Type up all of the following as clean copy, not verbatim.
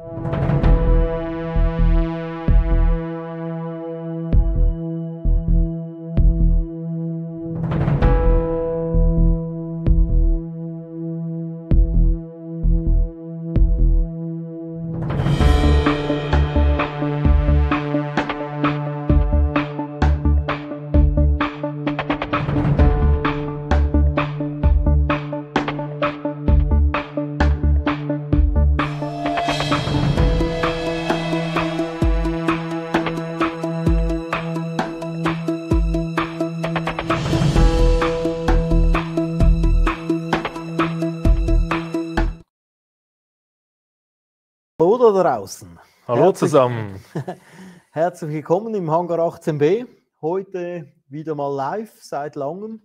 Hallo da draußen. Hallo zusammen. Herzlich willkommen im Hangar 18b. Heute wieder mal live seit langem.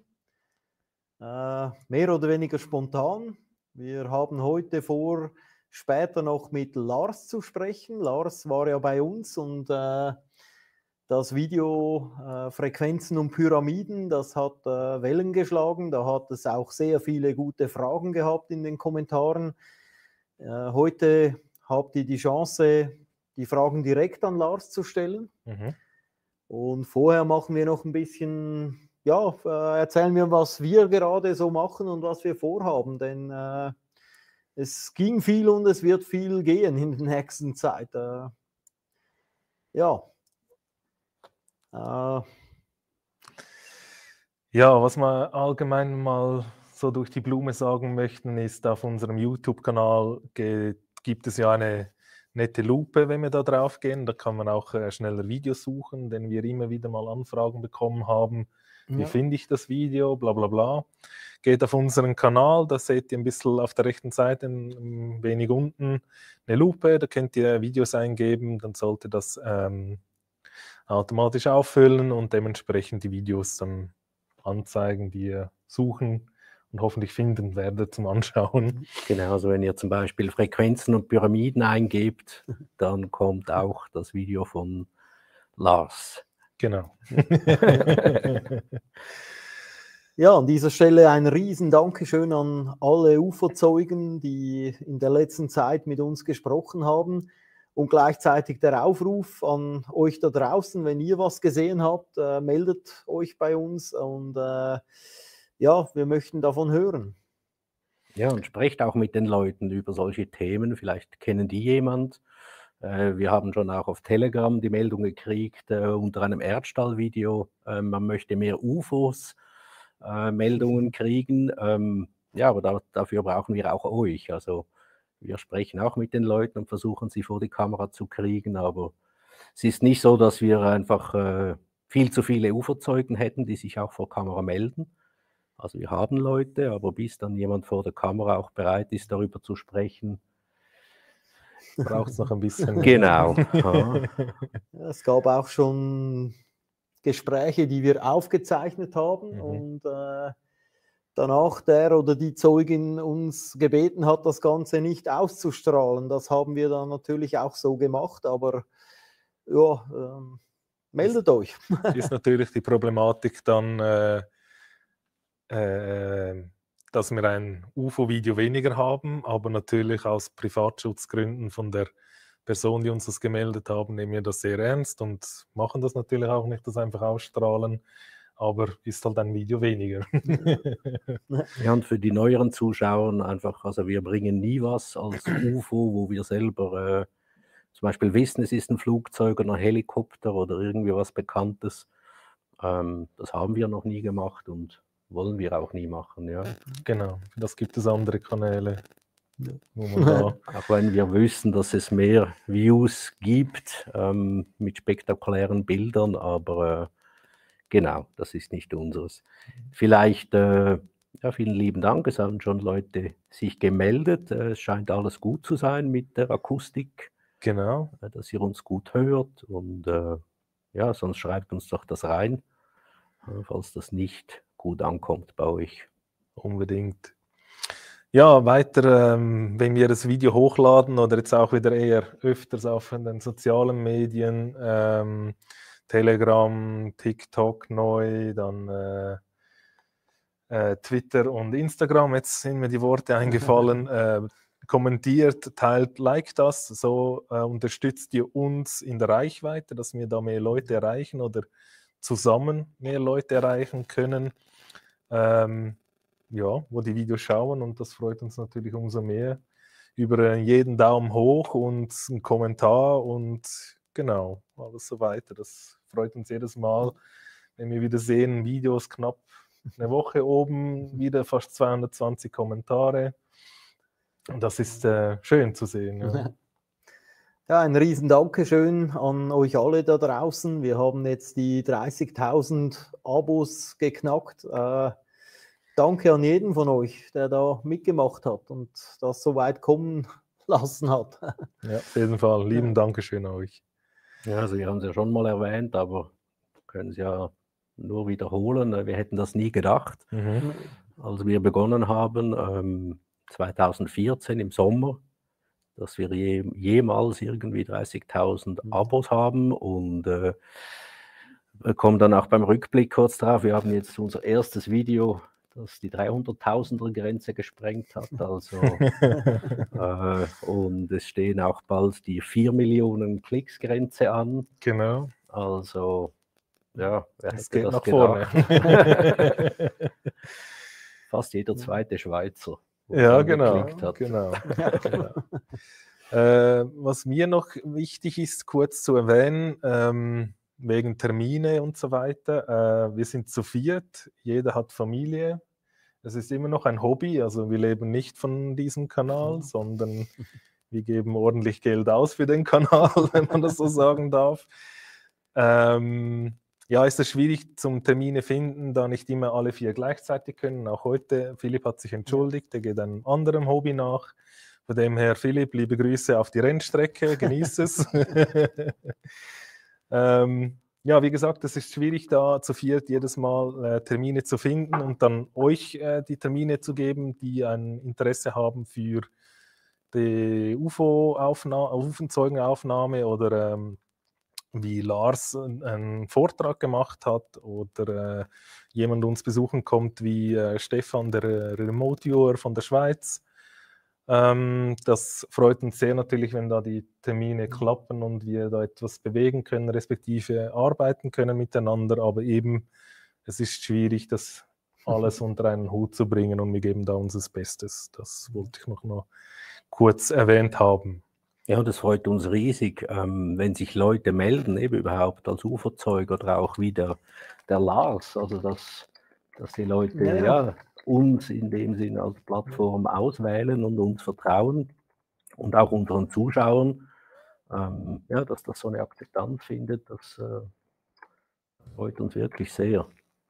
Mehr oder weniger spontan. Wir haben heute vor, später noch mit Lars zu sprechen. Lars war ja bei uns und das Video Frequenzen und Pyramiden, das hat Wellen geschlagen. Da hat es auch sehr viele gute Fragen gehabt in den Kommentaren. Heute habt ihr die Chance, die Fragen direkt an Lars zu stellen. Und vorher machen wir noch ein bisschen, ja, erzählen wir, was wir gerade so machen und was wir vorhaben, denn es ging viel und es wird viel gehen in der nächsten Zeit. Ja, was wir allgemein mal so durch die Blume sagen möchten, ist, auf unserem YouTube-Kanal gibt es ja eine nette Lupe, wenn wir da drauf gehen. Da kann man auch schneller Videos suchen, denn wir immer wieder mal Anfragen bekommen haben. Wie finde ich das Video? Bla bla bla. Geht auf unseren Kanal, da seht ihr ein bisschen auf der rechten Seite, ein wenig unten, eine Lupe. Da könnt ihr Videos eingeben, dann sollte das automatisch auffüllen und dementsprechend die Videos dann anzeigen, die ihr suchen und hoffentlich finden werdet zum Anschauen. Genau, also wenn ihr zum Beispiel Frequenzen und Pyramiden eingebt, dann kommt auch das Video von Lars. Genau. Ja, an dieser Stelle ein riesen Dankeschön an alle UFO-Zeugen, die in der letzten Zeit mit uns gesprochen haben. Und gleichzeitig der Aufruf an euch da draußen, wenn ihr was gesehen habt, meldet euch bei uns und ja, wir möchten davon hören. Ja, und sprecht auch mit den Leuten über solche Themen, vielleicht kennen die jemand. Wir haben schon auch auf Telegram die Meldung gekriegt, unter einem Erdstall-Video, man möchte mehr UFOs Meldungen kriegen. Ja, aber dafür brauchen wir auch euch, also wir sprechen auch mit den Leuten und versuchen, sie vor die Kamera zu kriegen, aber es ist nicht so, dass wir einfach viel zu viele UFO-Zeugen hätten, die sich auch vor Kamera melden. Also wir haben Leute, aber bis dann jemand vor der Kamera auch bereit ist, darüber zu sprechen, braucht es noch ein bisschen. Genau. Es gab auch schon Gespräche, die wir aufgezeichnet haben und danach der oder die Zeugin uns gebeten hat, das Ganze nicht auszustrahlen. Das haben wir dann natürlich auch so gemacht, aber ja, meldet euch. Ist natürlich die Problematik dann, dass wir ein UFO-Video weniger haben, aber natürlich aus Privatschutzgründen von der Person, die uns das gemeldet haben, nehmen wir das sehr ernst und machen das natürlich auch nicht, das einfach ausstrahlen. Aber ist halt ein Video weniger. Ja, und für die neueren Zuschauer einfach, also wir bringen nie was als UFO, wo wir selber zum Beispiel wissen, es ist ein Flugzeug oder ein Helikopter oder irgendwie was Bekanntes. Das haben wir noch nie gemacht und wollen wir auch nie machen. Ja. Genau, das gibt es andere Kanäle. Wo man da auch wenn wir wissen, dass es mehr Views gibt mit spektakulären Bildern, aber genau, das ist nicht unseres. Vielleicht, ja, vielen lieben Dank, es haben schon Leute sich gemeldet. Es scheint alles gut zu sein mit der Akustik. Genau. Dass ihr uns gut hört und ja, sonst schreibt uns doch das rein, falls das nicht gut ankommt bei euch. Unbedingt. Ja, weiter, wenn wir das Video hochladen oder jetzt auch wieder eher öfters auf den sozialen Medien, Telegram, TikTok neu, dann Twitter und Instagram, jetzt sind mir die Worte eingefallen, kommentiert, teilt, liked das, so unterstützt ihr uns in der Reichweite, dass wir da mehr Leute erreichen oder zusammen mehr Leute erreichen können, ja, wo die Videos schauen, und das freut uns natürlich umso mehr über jeden Daumen hoch und einen Kommentar und genau, alles so weiter. Das freut uns jedes Mal, wenn wir wieder sehen, Videos knapp eine Woche oben, wieder fast 220 Kommentare. Und das ist schön zu sehen. Ja. Ja, ein riesen Dankeschön an euch alle da draußen. Wir haben jetzt die 30.000 Abos geknackt. Danke an jeden von euch, der da mitgemacht hat und das so weit kommen lassen hat. Ja, auf jeden Fall. Lieben Dankeschön an euch. Ja, also wir haben es ja schon mal erwähnt, aber können es ja nur wiederholen. Wir hätten das nie gedacht. Als wir begonnen haben, 2014 im Sommer, dass wir jemals irgendwie 30.000 Abos haben, und wir kommen dann auch beim Rückblick kurz drauf. Wir haben jetzt unser erstes Video, das die 300.000er Grenze gesprengt hat. Also, und es stehen auch bald die 4 Millionen Klicks Grenze an. Genau. Also, ja, wer Es hätte geht das nach gedacht? vorne. Fast jeder zweite Schweizer, Ja, der genau. geklickt hat. Genau. Was mir noch wichtig ist, kurz zu erwähnen, wegen Termine und so weiter. Wir sind zu viert, jeder hat Familie. Es ist immer noch ein Hobby, also wir leben nicht von diesem Kanal, sondern wir geben ordentlich Geld aus für den Kanal, wenn man das so sagen darf. Ja, ist es schwierig zum Termine finden, da nicht immer alle 4 gleichzeitig können. Auch heute, Philipp hat sich entschuldigt, der geht einem anderen Hobby nach. Von dem her, Philipp, liebe Grüße auf die Rennstrecke, genieß es. Ja, wie gesagt, es ist schwierig, da zu viert jedes Mal Termine zu finden und dann euch die Termine zu geben, die ein Interesse haben für die UFO-Zeugenaufnahme oder wie Lars einen Vortrag gemacht hat oder jemand uns besuchen kommt wie Stefan, der Remote Viewer von der Schweiz. Das freut uns sehr natürlich, wenn da die Termine klappen und wir da etwas bewegen können, respektive arbeiten können miteinander, aber eben, es ist schwierig, das alles unter einen Hut zu bringen, und wir geben da unser Bestes. Das wollte ich noch kurz erwähnt haben. Ja, das freut uns riesig, wenn sich Leute melden, eben überhaupt als UFO-Zeug oder auch wie der Lars, also dass die Leute uns in dem Sinn als Plattform auswählen und uns vertrauen und auch unseren Zuschauern, ja, dass das so eine Akzeptanz findet, das freut uns wirklich sehr.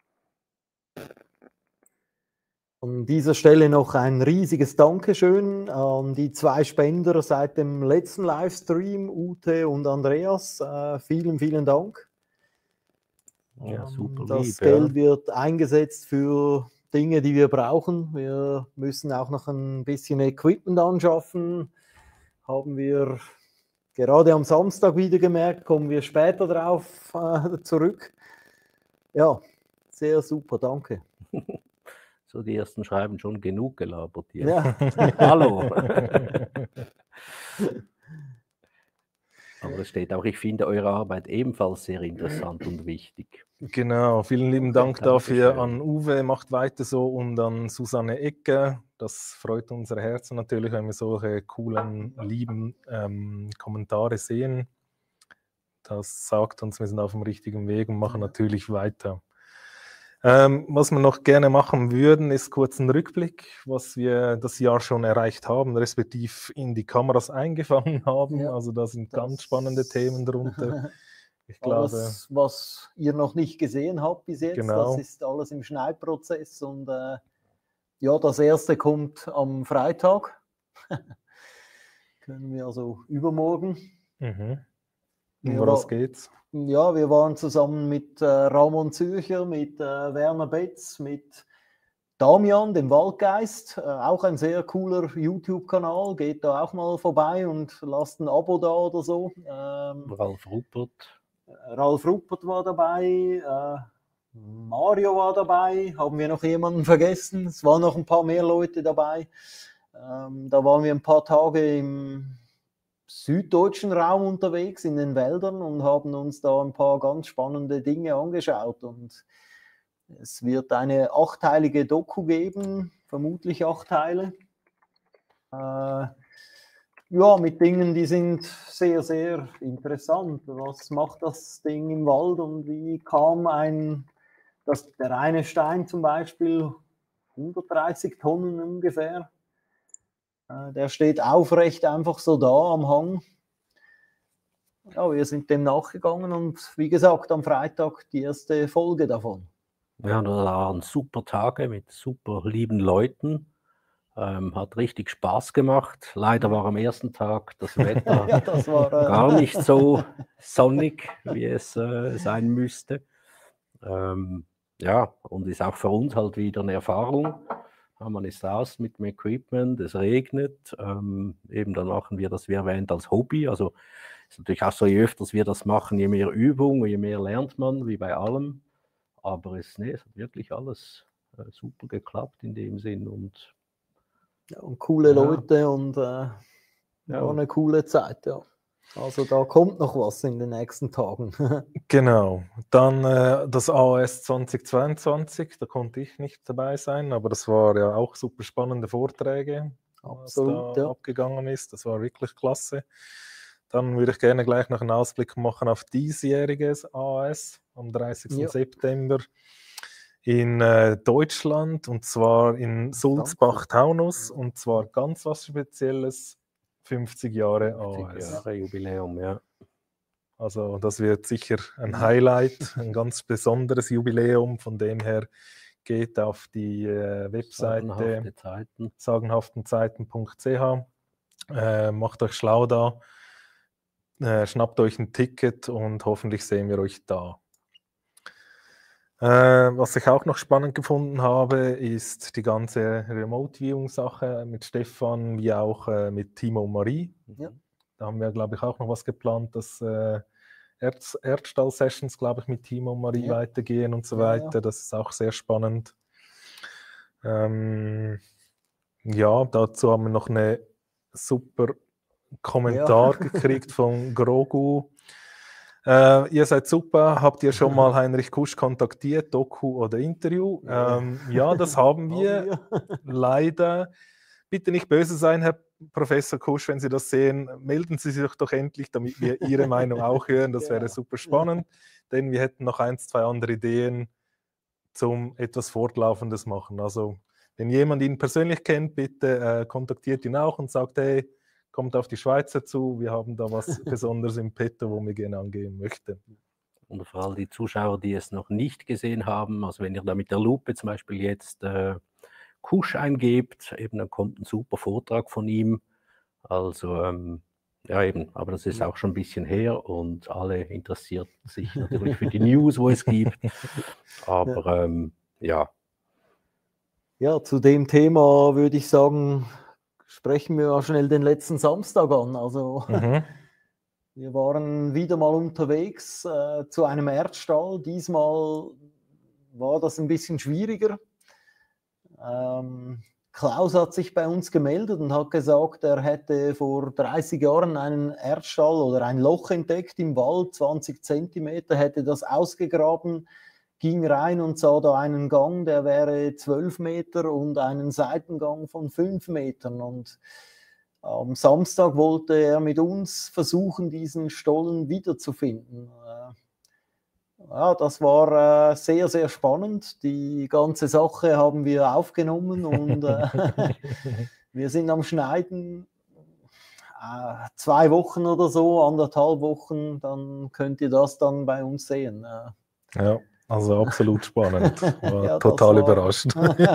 An dieser Stelle noch ein riesiges Dankeschön an die 2 Spender seit dem letzten Livestream, Ute und Andreas. Vielen, vielen Dank. Ja, super Das lieb, Geld wird eingesetzt für Dinge, die wir brauchen. Wir müssen auch noch ein bisschen Equipment anschaffen. Haben wir gerade am Samstag wieder gemerkt, kommen wir später drauf zurück. Ja, sehr super, danke. So, die ersten schreiben schon genug gelabert hier. Ja. Hallo. Aber es steht auch, ich finde eure Arbeit ebenfalls sehr interessant und wichtig. Genau, vielen lieben Dank dafür Dankeschön. an Uwe, macht weiter so, und an Susanne Ecke. Das freut unser Herzen natürlich, wenn wir solche coolen, lieben Kommentare sehen. Das sagt uns, wir sind auf dem richtigen Weg und machen natürlich weiter. Was wir noch gerne machen würden, ist kurz ein Rückblick, was wir das Jahr schon erreicht haben, respektive in die Kameras eingefangen haben. Ja, also da sind ganz spannende Themen drunter. Ich glaube, alles, was ihr noch nicht gesehen habt bis jetzt, Genau. Das ist alles im Schneidprozess, und ja, das erste kommt am Freitag. Können wir also übermorgen. um Ja, was geht's? Ja, wir waren zusammen mit Ramon Zürcher, mit Werner Betz, mit Damian, dem Waldgeist, auch ein sehr cooler YouTube-Kanal. Geht da auch mal vorbei und lasst ein Abo da oder so. Ralf Ruppert. Ralf Ruppert war dabei, Mario war dabei. Haben wir noch jemanden vergessen? Es waren noch ein paar mehr Leute dabei. Da waren wir ein paar Tage im süddeutschen Raum unterwegs, in den Wäldern, und haben uns da ein paar ganz spannende Dinge angeschaut. Und es wird eine 8-teilige Doku geben, vermutlich 8 Teile. Ja, mit Dingen, die sind sehr, sehr interessant. Was macht das Ding im Wald und wie kam der eine Stein zum Beispiel, 130 Tonnen ungefähr, der steht aufrecht einfach so da am Hang. Ja, wir sind dem nachgegangen und wie gesagt, am Freitag die erste Folge davon. Ja, da waren super Tage mit super lieben Leuten. Hat richtig Spaß gemacht. Leider war am ersten Tag das Wetter Ja, das war gar nicht so sonnig, wie es sein müsste. Ja, und ist auch für uns halt wieder eine Erfahrung. Man ist raus mit dem Equipment, es regnet. Eben dann machen wir das, wie erwähnt, als Hobby. Also ist natürlich auch so, je öfter wir das machen, je mehr Übung, je mehr lernt man, wie bei allem. Aber es hat wirklich alles super geklappt in dem Sinn. Und ja, und coole Leute und war eine coole Zeit, ja. Also da kommt noch was in den nächsten Tagen. Genau. Dann das AOS 2022, da konnte ich nicht dabei sein, aber das war ja auch super spannende Vorträge, Absolut, was da abgegangen ist. Das war wirklich klasse. Dann würde ich gerne gleich noch einen Ausblick machen auf diesjähriges AOS am 30. September in Deutschland, und zwar in Sulzbach-Taunus, und zwar ganz was Spezielles, 50 Jahre AOS. 50 Jahre Jubiläum, ja. Also das wird sicher ein Highlight, ein ganz besonderes Jubiläum. Von dem her geht auf die Webseite sagenhaftenzeiten.ch, macht euch schlau da, schnappt euch ein Ticket und hoffentlich sehen wir euch da. Was ich auch noch spannend gefunden habe, ist die ganze Remote-Viewing-Sache mit Stefan, wie auch mit Timo und Marie. Ja. Da haben wir, glaube ich, auch noch was geplant, dass Erdstall-Sessions, glaube ich, mit Timo und Marie weitergehen und so weiter. Ja. Das ist auch sehr spannend. Ja, dazu haben wir noch einen super Kommentar gekriegt von Grogu. Ihr seid super, habt ihr schon mal Heinrich Kusch kontaktiert, Doku oder Interview? Ja, das haben wir. Leider. Bitte nicht böse sein, Herr Professor Kusch, wenn Sie das sehen. Melden Sie sich doch endlich, damit wir Ihre Meinung auch hören. Das wäre super spannend, denn wir hätten noch 1, 2 andere Ideen zum etwas Fortlaufendes machen. Also, wenn jemand ihn persönlich kennt, bitte kontaktiert ihn auch und sagt, hey, kommt auf die Schweizer zu, wir haben da was Besonderes im Petto, wo wir gerne angehen möchten. Und vor allem die Zuschauer, die es noch nicht gesehen haben, also wenn ihr da mit der Lupe zum Beispiel jetzt Kusch eingebt, eben dann kommt ein super Vortrag von ihm. Also ja eben, aber das ist auch schon ein bisschen her und alle interessieren sich natürlich für die News, wo es gibt. Aber ja. Ja, zu dem Thema würde ich sagen, sprechen wir schnell den letzten Samstag an. Also wir waren wieder mal unterwegs zu einem Erdstall. Diesmal war das ein bisschen schwieriger. Klaus hat sich bei uns gemeldet und hat gesagt, er hätte vor 30 Jahren einen Erdstall oder ein Loch entdeckt im Wald, 20 Zentimeter, hätte das ausgegraben, ging rein und sah da einen Gang, der wäre 12 Meter und einen Seitengang von 5 Metern. Und am Samstag wollte er mit uns versuchen, diesen Stollen wiederzufinden. Ja, das war sehr, sehr spannend. Die ganze Sache haben wir aufgenommen und wir sind am Schneiden. 2 Wochen oder so, 1,5 Wochen, dann könnt ihr das dann bei uns sehen. Ja, also absolut spannend. War ja, total überrascht.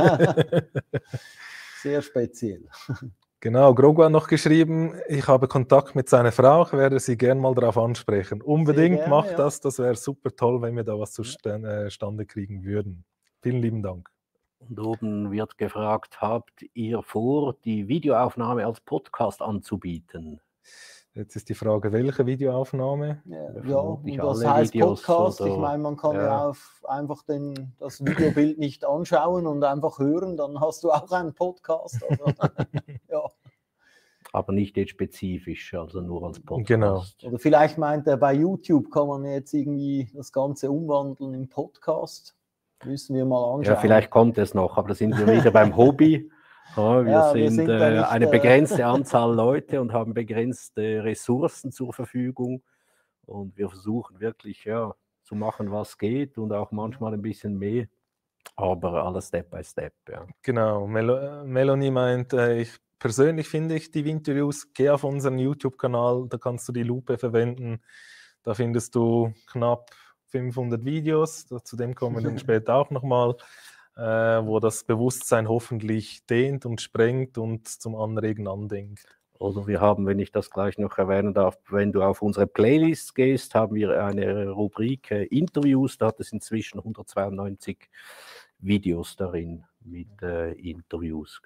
Sehr speziell. Genau, Grogu hat noch geschrieben, ich habe Kontakt mit seiner Frau, ich werde sie gerne mal darauf ansprechen. Unbedingt gerne, macht das wäre super toll, wenn wir da was zustande kriegen würden. Vielen lieben Dank. Und oben wird gefragt, habt ihr vor, die Videoaufnahme als Podcast anzubieten? Jetzt ist die Frage, welche Videoaufnahme? Ja, vermutlich und das alle heißt Videos Podcast. Ich oder- meine, man kann ja, ja. einfach das Videobild nicht anschauen und einfach hören, dann hast du auch einen Podcast. Also, ja. Aber nicht jetzt spezifisch, also nur als Podcast. Genau. Oder vielleicht meint er, bei YouTube kann man jetzt irgendwie das Ganze umwandeln in Podcast. Müssen wir mal anschauen. Ja, vielleicht kommt es noch, aber da sind wir wieder beim Hobby. Ja, wir Ja, wir sind sind da nicht, eine begrenzte Anzahl Leute und haben begrenzte Ressourcen zur Verfügung. Und wir versuchen wirklich zu machen, was geht und auch manchmal ein bisschen mehr, aber alles Step by Step. Ja. Genau, Melanie meint, persönlich finde ich die Interviews, geh auf unseren YouTube-Kanal, da kannst du die Lupe verwenden. Da findest du knapp 500 Videos, zu dem kommen wir dann später auch nochmal, wo das Bewusstsein hoffentlich dehnt und sprengt und zum Anregen andenkt. Oder wir haben, wenn ich das gleich noch erwähnen darf, wenn du auf unsere Playlist gehst, haben wir eine Rubrik Interviews, da hat es inzwischen 192 Videos darin mit Interviews.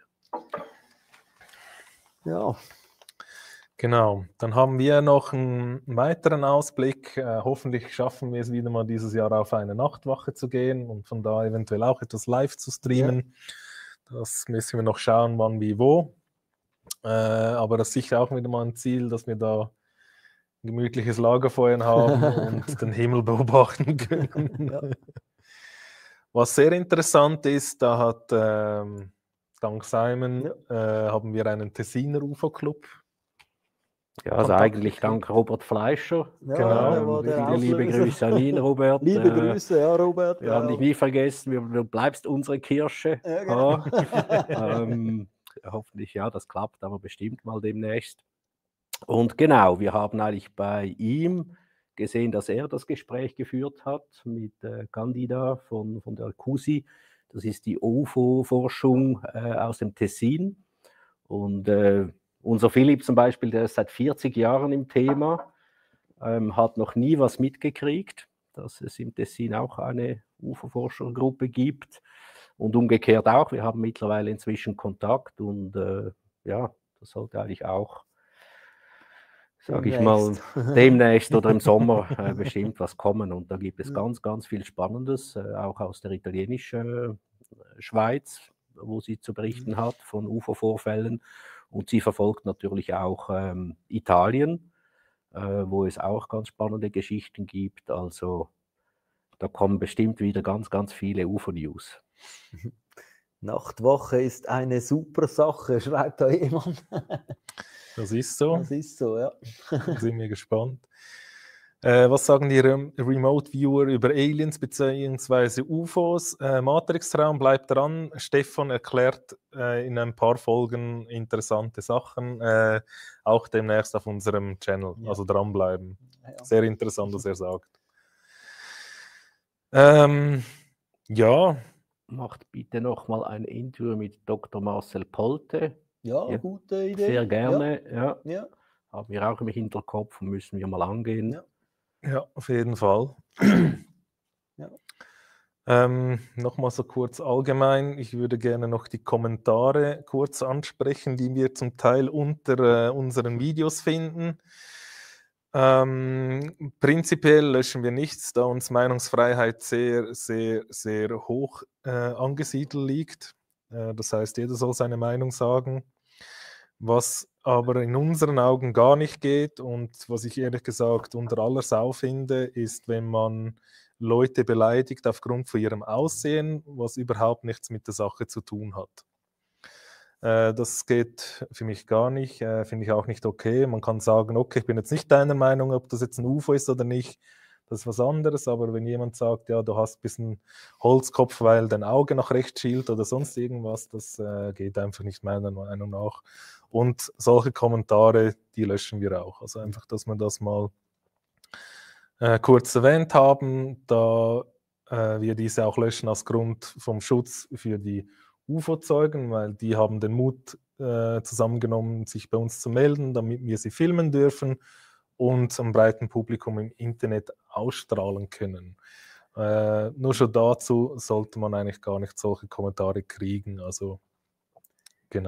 Ja. Genau, dann haben wir noch einen weiteren Ausblick. Hoffentlich schaffen wir es wieder mal dieses Jahr auf eine Nachtwache zu gehen und von da eventuell auch etwas live zu streamen. Ja. Das müssen wir noch schauen, wann, wie, wo. Aber das ist sicher auch wieder mal ein Ziel, dass wir da ein gemütliches Lagerfeuer haben und den Himmel beobachten können. Ja. Was sehr interessant ist, da hat dank Simon haben wir einen Tessiner UFO-Club. Ja, also eigentlich dank Robert Fleischer. Ja, Genau. Viele liebe Grüße an ihn, Robert. Liebe Grüße, ja, Robert. Wir haben dich nie vergessen, du bleibst unsere Kirsche. Ja, genau. Hoffentlich, ja, das klappt, aber bestimmt mal demnächst. Und genau, wir haben eigentlich bei ihm gesehen, dass er das Gespräch geführt hat mit Candida von der CUSI. Das ist die UFO-Forschung aus dem Tessin. Und unser Philipp zum Beispiel, der ist seit 40 Jahren im Thema, hat noch nie was mitgekriegt, dass es im Tessin auch eine UFO-Forschergruppe gibt. Und umgekehrt auch, wir haben mittlerweile inzwischen Kontakt und ja, das sollte eigentlich auch, sage ich mal, demnächst oder im Sommer bestimmt was kommen. Und da gibt es ganz, ganz viel Spannendes, auch aus der italienischen Schweiz, wo sie zu berichten hat von UFO-Vorfällen. Und sie verfolgt natürlich auch Italien, wo es auch ganz spannende Geschichten gibt. Also da kommen bestimmt wieder ganz, ganz viele UFO-News. Nachtwache ist eine super Sache, schreibt da jemand. Das ist so. Das ist so, ja. Da sind wir gespannt. Was sagen die Remote-Viewer über Aliens bzw. UFOs? Matrix-Raum, bleibt dran. Stefan erklärt in ein paar Folgen interessante Sachen, auch demnächst auf unserem Channel. Ja. Also dranbleiben. Ja. Sehr interessant, was er sagt. Ja. Macht bitte nochmal ein Interview mit Dr. Marcel Polte. Ja, gute Idee. Sehr gerne. Ja. Ja. Haben wir auch im Hinterkopf und müssen wir mal angehen. Ja. Ja, auf jeden Fall. Ja. Nochmal so kurz allgemein, ich würde gerne noch die Kommentare kurz ansprechen, die wir zum Teil unter unseren Videos finden. Prinzipiell löschen wir nichts, da uns Meinungsfreiheit sehr, sehr, sehr hoch angesiedelt liegt. Das heißt, jeder soll seine Meinung sagen. Was aber in unseren Augen gar nicht geht und was ich ehrlich gesagt unter aller Sau finde, ist, wenn man Leute beleidigt aufgrund von ihrem Aussehen, was überhaupt nichts mit der Sache zu tun hat. Das geht für mich gar nicht, finde ich auch nicht okay. Man kann sagen, okay, ich bin jetzt nicht deiner Meinung, ob das jetzt ein UFO ist oder nicht, das ist was anderes, aber wenn jemand sagt, ja, du hast ein bisschen Holzkopf, weil dein Auge nach rechts schielt oder sonst irgendwas, das geht einfach nicht meiner Meinung nach. Und solche Kommentare, die löschen wir auch. Also einfach, dass wir das mal kurz erwähnt haben, da wir diese auch löschen aus Grund vom Schutz für die UFO-Zeugen, weil die haben den Mut zusammengenommen, sich bei uns zu melden, damit wir sie filmen dürfen und am breiten Publikum im Internet ausstrahlen können. Nur schon dazu sollte man eigentlich gar nicht solche Kommentare kriegen. Also, genau.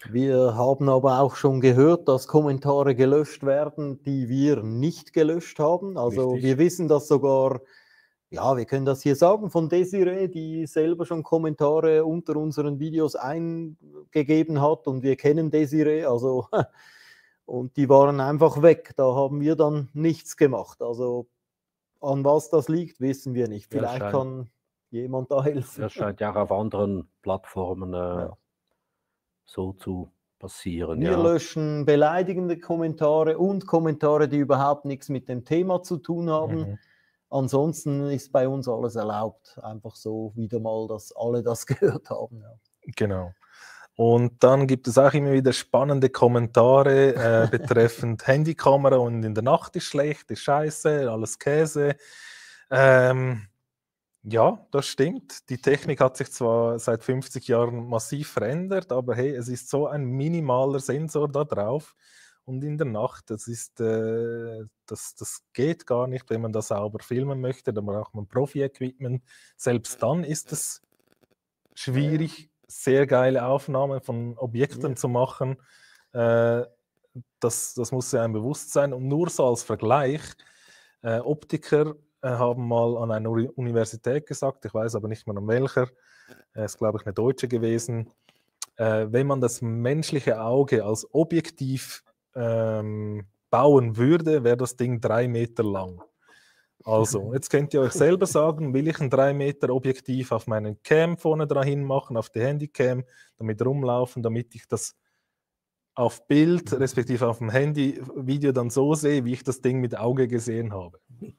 Wir haben aber auch schon gehört, dass Kommentare gelöscht werden, die wir nicht gelöscht haben. Also Richtig. wir wissen das sogar, ja, wir können das hier sagen, von Desiree, die selber schon Kommentare unter unseren Videos eingegeben hat und wir kennen Desiree, also und die waren einfach weg. Da haben wir dann nichts gemacht. Also an was das liegt, wissen wir nicht. Ja, Vielleicht kann jemand da helfen. Das scheint ja auch auf anderen Plattformen Ja. so zu passieren. Wir Ja. löschen beleidigende Kommentare und Kommentare, die überhaupt nichts mit dem Thema zu tun haben. Mhm. Ansonsten ist bei uns alles erlaubt. Einfach so wieder mal, dass alle das gehört haben. Ja. Genau. Und dann gibt es auch immer wieder spannende Kommentare betreffend Handykamera und in der Nacht ist schlecht, ist scheiße, alles Käse. Ja, das stimmt. Die Technik hat sich zwar seit 50 Jahren massiv verändert, aber hey, es ist so ein minimaler Sensor da drauf und in der Nacht, das geht gar nicht, wenn man das sauber filmen möchte, da braucht man Profi-Equipment. Selbst dann ist es schwierig, sehr geile Aufnahmen von Objekten zu machen. Das muss ja einem bewusst sein. Und nur so als Vergleich, Optiker haben mal an einer Universität gesagt, ich weiß aber nicht mehr an welcher, ist glaube ich eine deutsche gewesen, wenn man das menschliche Auge als Objektiv bauen würde, wäre das Ding 3 Meter lang. Also, jetzt könnt ihr euch selber sagen, will ich ein 3 Meter Objektiv auf meinen Cam vorne dran machen, auf die Handycam, damit rumlaufen, damit ich das auf Bild, respektive auf dem Handy-Video dann so sehe, wie ich das Ding mit Auge gesehen habe.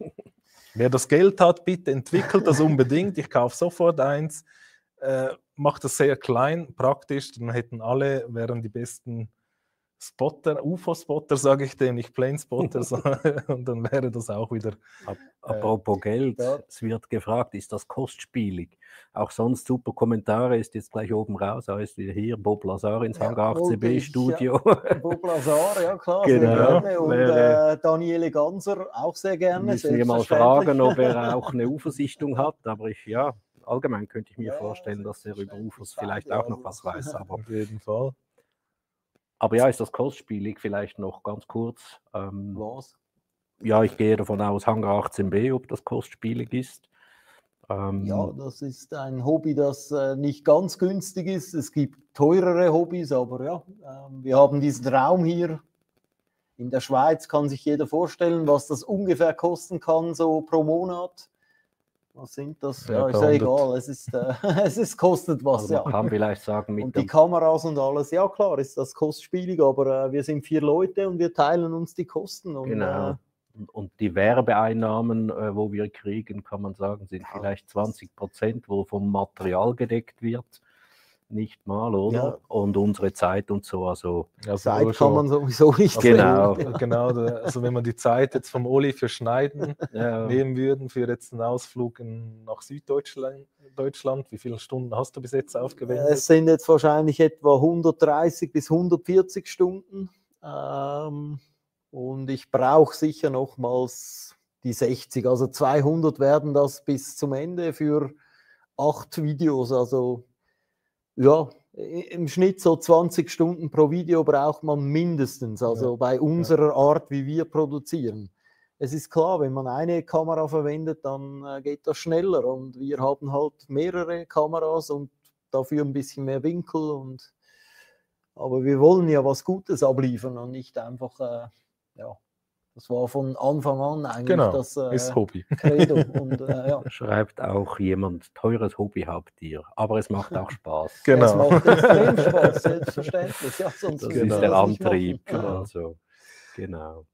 Wer das Geld hat, bitte entwickelt das unbedingt. Ich kaufe sofort eins, macht das sehr klein, praktisch, dann hätten alle, wären die besten Spotter, UFO-Spotter, sage ich dem, nicht Planespotter, und dann wäre das auch wieder. Apropos Geld, ja. es wird gefragt, ist das kostspielig? Auch sonst super Kommentare, ist jetzt gleich oben raus, da ist wieder hier Bob Lazar ins Hangar 8CB Studio. Ja. Bob Lazar, ja klar, Genau. sehr gerne. Und Daniele Ganser auch sehr gerne. Müssen wir mal fragen, ob er auch eine UFO-Sichtung hat, aber allgemein könnte ich mir vorstellen, dass er über UFOs vielleicht auch noch was weiß. Aber auf jeden Fall. Aber ja, ist das kostspielig? Vielleicht noch ganz kurz. Was? Ja, ich gehe davon aus, Hangar 18b, ob das kostspielig ist. Ja, das ist ein Hobby, das nicht ganz günstig ist. Es gibt teurere Hobbys, aber ja, wir haben diesen Raum hier. In der Schweiz kann sich jeder vorstellen, was das ungefähr kosten kann, so pro Monat. Was sind das? Ja, ist ja egal. Es kostet was. Also man kann vielleicht sagen, und die Kameras und alles, ja klar, ist das kostspielig, aber wir sind 4 Leute und wir teilen uns die Kosten. Und, genau. Und die Werbeeinnahmen, wo wir kriegen, kann man sagen, sind vielleicht 20%, wo vom Material gedeckt wird. Nicht mal, oder? Ja. Und unsere Zeit und so. Also Zeit kann man sowieso nicht. Genau. Genau, also wenn man die Zeit jetzt vom Oli für Schneiden nehmen würden, für jetzt einen Ausflug nach Süddeutschland, wie viele Stunden hast du bis jetzt aufgewendet? Es sind jetzt wahrscheinlich etwa 130 bis 140 Stunden. Und ich brauche sicher nochmals die 60. Also 200 werden das bis zum Ende für 8 Videos. Also ja, im Schnitt so 20 Stunden pro Video braucht man mindestens, also bei unserer Art, wie wir produzieren. Es ist klar, wenn man eine Kamera verwendet, dann geht das schneller und wir haben halt mehrere Kameras und dafür ein bisschen mehr Winkel. Aber wir wollen ja was Gutes abliefern und nicht einfach, das war von Anfang an eigentlich das ist Hobby. Credo. Und, Schreibt auch jemand, teures Hobby habt ihr, aber es macht auch Spaß. Genau. Es macht extrem Spaß, selbstverständlich. Ja, sonst das ist der Antrieb. Also, genau.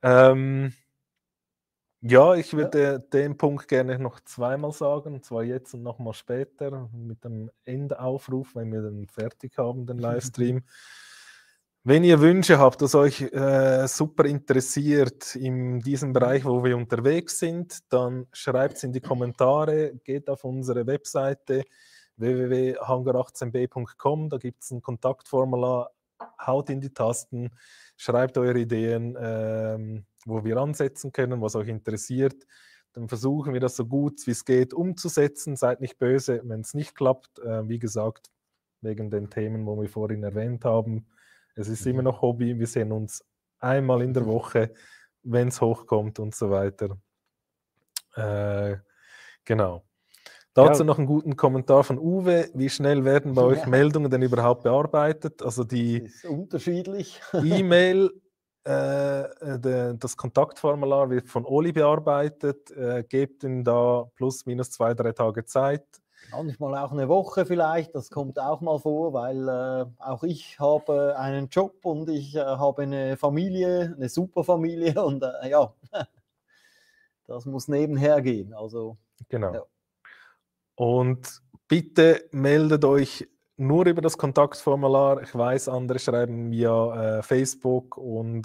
Ja, ich würde den Punkt gerne noch zweimal sagen, und zwar jetzt und nochmal später mit dem Endaufruf, wenn wir dann fertig haben, den Livestream. Wenn ihr Wünsche habt, das euch super interessiert in diesem Bereich, wo wir unterwegs sind, dann schreibt es in die Kommentare, geht auf unsere Webseite www.hangar18b.com, da gibt es ein Kontaktformular, haut in die Tasten, schreibt eure Ideen, wo wir ansetzen können, was euch interessiert. Dann versuchen wir das so gut wie es geht umzusetzen. Seid nicht böse, wenn es nicht klappt. Wie gesagt, wegen den Themen, wo wir vorhin erwähnt haben, Es ist immer noch Hobby. Wir sehen uns einmal in der Woche, wenn es hochkommt und so weiter. Genau. Dazu noch einen guten Kommentar von Uwe. Wie schnell werden bei euch Meldungen denn überhaupt bearbeitet? Also die Das ist unterschiedlich. E-Mail, das Kontaktformular wird von Oli bearbeitet. Gebt ihm da plus minus 2-3 Tage Zeit. Manchmal auch eine Woche vielleicht, das kommt auch mal vor, weil auch ich habe einen Job und ich habe eine Familie, eine super Familie und ja, das muss nebenher gehen. Also, Genau. ja. Und bitte meldet euch nur über das Kontaktformular. Ich weiß, andere schreiben via Facebook und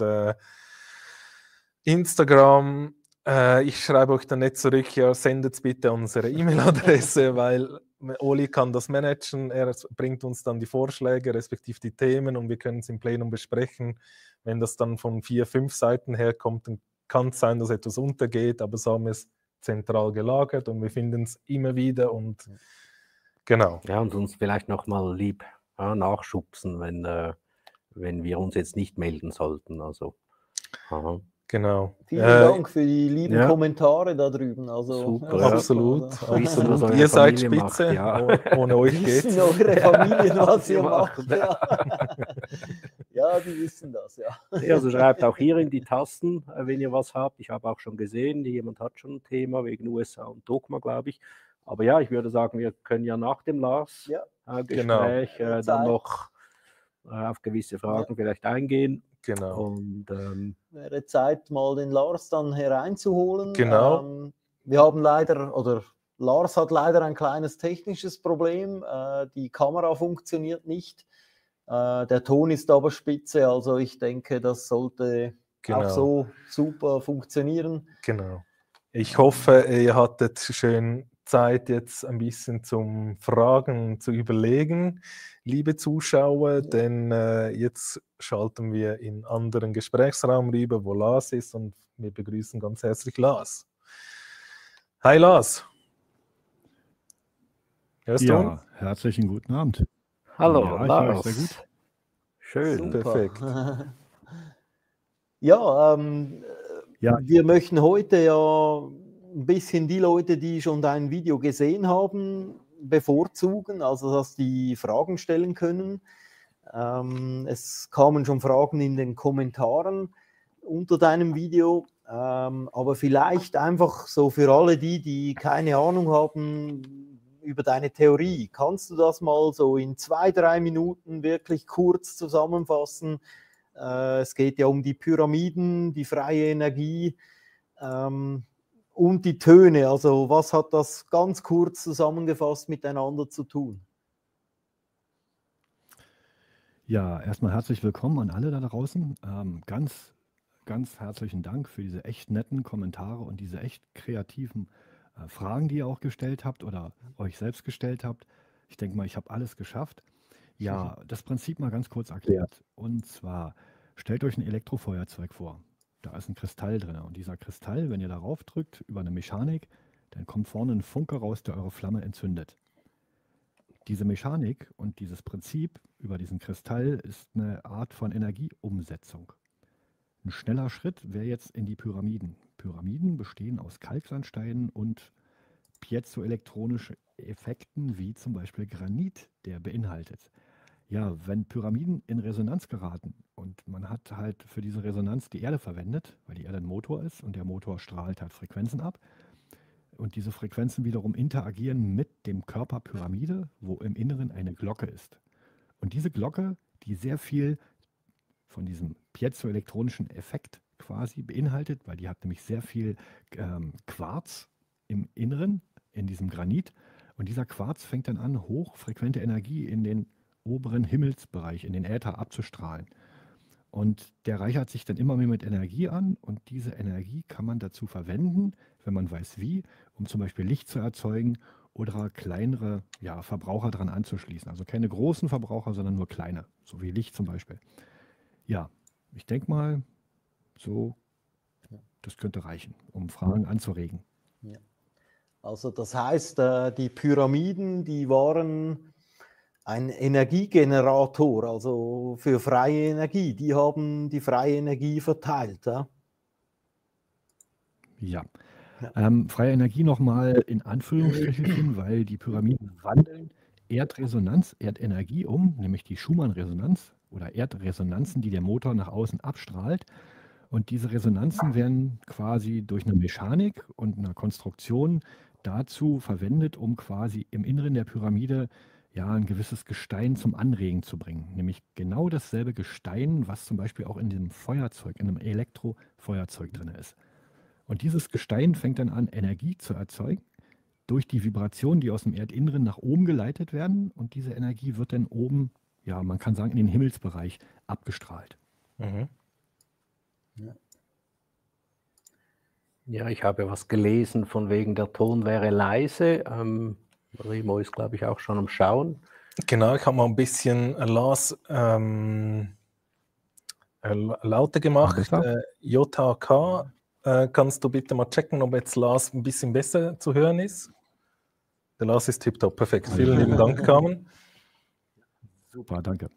Instagram. Ich schreibe euch dann nicht zurück, ja, sendet bitte unsere E-Mail-Adresse, weil Oli kann das managen. Er bringt uns dann die Vorschläge, respektive die Themen und wir können es im Plenum besprechen. Wenn das dann von 4-5 Seiten herkommt, dann kann es sein, dass etwas untergeht, aber so haben wir es zentral gelagert und wir finden es immer wieder und genau. Ja, und uns vielleicht nochmal lieb nachschubsen, wenn wir uns jetzt nicht melden sollten. Also, Genau. Vielen Dank für die lieben Kommentare da drüben. Also, super, ja, absolut. super. Absolut. Ihr seid spitze, macht, ohne euch geht's. Wissen eure Familien, was ihr macht. Ja. Ja, die wissen das, ja. Also schreibt auch hier in die Tasten, wenn ihr was habt. Ich habe auch schon gesehen, jemand hat schon ein Thema wegen USA und Dogma, glaube ich. Aber ja, ich würde sagen, wir können ja nach dem Lars-Gespräch dann noch auf gewisse Fragen vielleicht eingehen. Genau. Und wäre Zeit, mal den Lars dann hereinzuholen. Genau. Wir haben leider, oder Lars hat leider ein kleines technisches Problem. Die Kamera funktioniert nicht. Der Ton ist aber spitze, also ich denke, das sollte auch so super funktionieren. Genau. Ich hoffe, ihr hattet schön Zeit, jetzt ein bisschen zum Fragen zu überlegen, liebe Zuschauer, denn jetzt schalten wir in einen anderen Gesprächsraum rüber, wo Lars ist und wir begrüßen ganz herzlich Lars. Hi Lars. Hörst du? Herzlichen guten Abend. Hallo, ja, Lars. Ich höre euch sehr gut. Schön. Super. Perfekt. Ja, wir möchten heute ja ein bisschen die Leute, die schon dein Video gesehen haben, bevorzugen, also dass die Fragen stellen können. Es kamen schon Fragen in den Kommentaren unter deinem Video, aber vielleicht einfach so für alle die keine Ahnung haben über deine Theorie. Kannst du das mal so in 2-3 Minuten wirklich kurz zusammenfassen? Es geht ja um die Pyramiden, die freie Energie und die Töne. Also was hat das ganz kurz zusammengefasst miteinander zu tun? Ja, erstmal herzlich willkommen an alle da draußen. Ganz herzlichen Dank für diese echt netten Kommentare und diese echt kreativen Fragen, die ihr auch gestellt habt oder euch selbst gestellt habt. Ich denke mal, ich habe alles geschafft. Ja, das Prinzip mal ganz kurz erklärt. Und zwar, stellt euch ein Elektrofeuerzeug vor. Da ist ein Kristall drin. Und dieser Kristall, wenn ihr darauf drückt, über eine Mechanik, dann kommt vorne ein Funke raus, der eure Flamme entzündet. Diese Mechanik und dieses Prinzip über diesen Kristall ist eine Art von Energieumsetzung. Ein schneller Schritt wäre jetzt in die Pyramiden. Pyramiden bestehen aus Kalksandsteinen und piezoelektronischen Effekten, wie zum Beispiel Granit, der beinhaltet. Ja, wenn Pyramiden in Resonanz geraten und man hat halt für diese Resonanz die Erde verwendet, weil die Erde ein Motor ist und der Motor strahlt halt Frequenzen ab und diese Frequenzen wiederum interagieren mit dem Körper Pyramide, wo im Inneren eine Glocke ist. Und diese Glocke, die sehr viel von diesem piezoelektronischen Effekt quasi beinhaltet, weil die hat nämlich sehr viel Quarz im Inneren, in diesem Granit. Und dieser Quarz fängt dann an, hochfrequente Energie in den oberen Himmelsbereich, in den Äther abzustrahlen. Und der reichert sich dann immer mehr mit Energie an und diese Energie kann man dazu verwenden, wenn man weiß wie, um zum Beispiel Licht zu erzeugen oder kleinere Verbraucher dran anzuschließen. Also keine großen Verbraucher, sondern nur kleine, so wie Licht zum Beispiel. Ja, ich denke mal, so, das könnte reichen, um Fragen anzuregen. Ja. Also das heißt, die Pyramiden, die waren ein Energiegenerator, also für freie Energie. Die haben die freie Energie verteilt. Ja? Ja. Ja. Freie Energie nochmal in Anführungsstrichen, weil die Pyramiden wandeln Erdresonanz, Erdenergie um, nämlich die Schumann-Resonanz oder Erdresonanzen, die der Motor nach außen abstrahlt. Und diese Resonanzen werden quasi durch eine Mechanik und eine Konstruktion dazu verwendet, um quasi im Inneren der Pyramide ja ein gewisses Gestein zum Anregen zu bringen. Nämlich genau dasselbe Gestein, was zum Beispiel auch in dem Feuerzeug, in einem Elektrofeuerzeug drin ist. Und dieses Gestein fängt dann an, Energie zu erzeugen durch die Vibrationen, die aus dem Erdinneren nach oben geleitet werden. Und diese Energie wird dann oben, ja, man kann sagen, in den Himmelsbereich abgestrahlt. Mhm. Ja, ich habe was gelesen von wegen der Ton wäre leise. Remo ist, glaube ich, auch schon am Schauen. Genau, ich habe mal ein bisschen Lars lauter gemacht. JHK, kannst du bitte mal checken, ob jetzt Lars ein bisschen besser zu hören ist? Der Lars ist tipptopp, perfekt. Vielen lieben Dank, Carmen. Super, danke.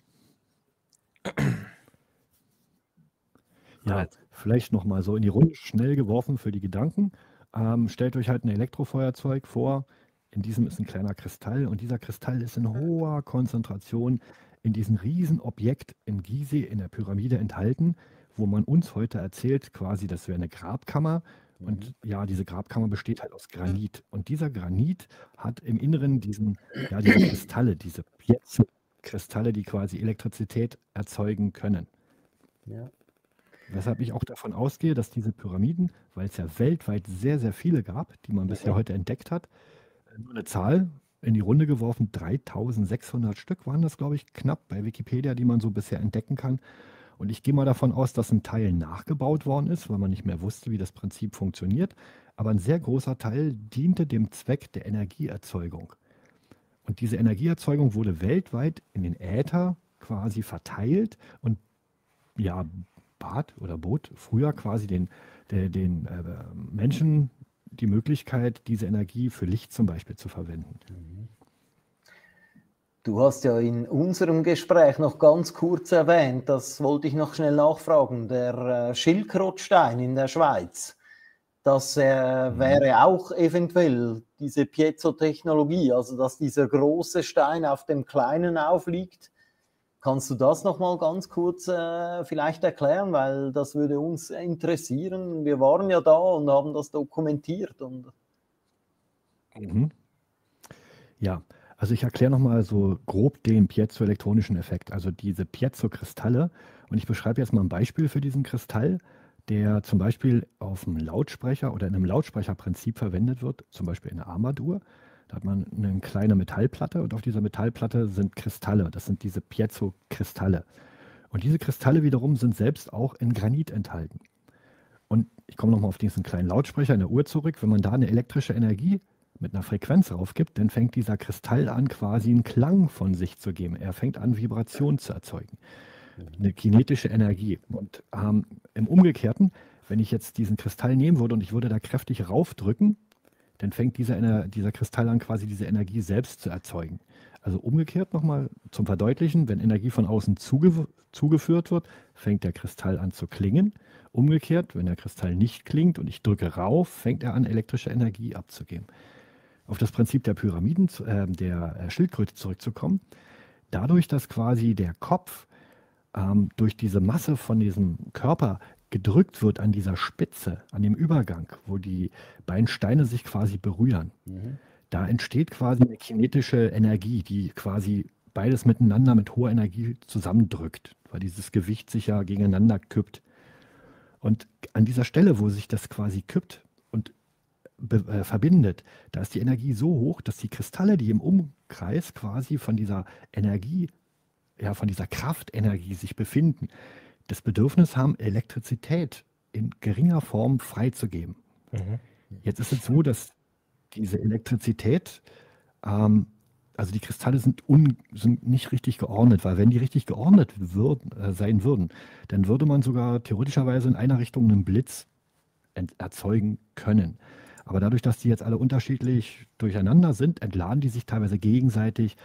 Ja, vielleicht nochmal so in die Runde schnell geworfen für die Gedanken. Stellt euch halt ein Elektrofeuerzeug vor. In diesem ist ein kleiner Kristall und dieser Kristall ist in hoher Konzentration in diesem Riesenobjekt in Gizeh in der Pyramide enthalten, wo man uns heute erzählt, quasi, das wäre eine Grabkammer. Und ja, diese Grabkammer besteht halt aus Granit. Und dieser Granit hat im Inneren diese Kristalle, diese Piezo-Kristalle, die quasi Elektrizität erzeugen können. Ja. Weshalb ich auch davon ausgehe, dass diese Pyramiden, weil es ja weltweit sehr, sehr viele gab, die man bisher heute entdeckt hat, nur eine Zahl in die Runde geworfen, 3600 Stück waren das, glaube ich, knapp bei Wikipedia, die man so bisher entdecken kann. Und ich gehe mal davon aus, dass ein Teil nachgebaut worden ist, weil man nicht mehr wusste, wie das Prinzip funktioniert. Aber ein sehr großer Teil diente dem Zweck der Energieerzeugung. Und diese Energieerzeugung wurde weltweit in den Äther quasi verteilt und ja, bot früher quasi den Menschen die Möglichkeit, diese Energie für Licht zum Beispiel zu verwenden. Du hast ja in unserem Gespräch noch ganz kurz erwähnt, das wollte ich noch schnell nachfragen, der Schildkrötstein in der Schweiz, das wäre auch eventuell diese Piezo-Technologie, also dass dieser große Stein auf dem kleinen aufliegt. Kannst du das noch mal ganz kurz vielleicht erklären, weil das würde uns interessieren. Wir waren ja da und haben das dokumentiert. Ja, also ich erkläre noch mal so grob den piezoelektronischen Effekt, also diese Piezo-Kristalle. Und ich beschreibe jetzt mal ein Beispiel für diesen Kristall, der zum Beispiel auf einem Lautsprecher oder in einem Lautsprecherprinzip verwendet wird, zum Beispiel in einer Armbanduhr. Da hat man eine kleine Metallplatte und auf dieser Metallplatte sind Kristalle. Das sind diese Piezo-Kristalle. Und diese Kristalle wiederum sind selbst auch in Granit enthalten. Und ich komme nochmal auf diesen kleinen Lautsprecher in der Uhr zurück. Wenn man da eine elektrische Energie mit einer Frequenz raufgibt, dann fängt dieser Kristall an, quasi einen Klang von sich zu geben. Er fängt an, Vibrationen zu erzeugen. Eine kinetische Energie. Und im Umgekehrten, wenn ich jetzt diesen Kristall nehmen würde und ich würde da kräftig raufdrücken, dann fängt dieser Kristall an, quasi diese Energie selbst zu erzeugen. Also umgekehrt nochmal zum Verdeutlichen, wenn Energie von außen zugeführt wird, fängt der Kristall an zu klingen. Umgekehrt, wenn der Kristall nicht klingt und ich drücke rauf, fängt er an, elektrische Energie abzugeben. Auf das Prinzip der Pyramiden, der Schildkröte zurückzukommen, dadurch, dass quasi der Kopf durch diese Masse von diesem Körper gedrückt wird an dieser Spitze, an dem Übergang, wo die beiden Steine sich quasi berühren. Da entsteht quasi eine kinetische Energie, die quasi beides miteinander mit hoher Energie zusammendrückt, weil dieses Gewicht sich ja gegeneinander kippt. Und an dieser Stelle, wo sich das quasi kippt und verbindet, da ist die Energie so hoch, dass die Kristalle, die im Umkreis quasi von dieser Energie, ja, von dieser Kraftenergie sich befinden, das Bedürfnis haben, Elektrizität in geringer Form freizugeben. Jetzt ist es so, dass diese Elektrizität, also die Kristalle sind nicht richtig geordnet, weil wenn die richtig geordnet sein würden, dann würde man sogar theoretischerweise in einer Richtung einen Blitz erzeugen können. Aber dadurch, dass die jetzt alle unterschiedlich durcheinander sind, entladen die sich teilweise gegenseitig.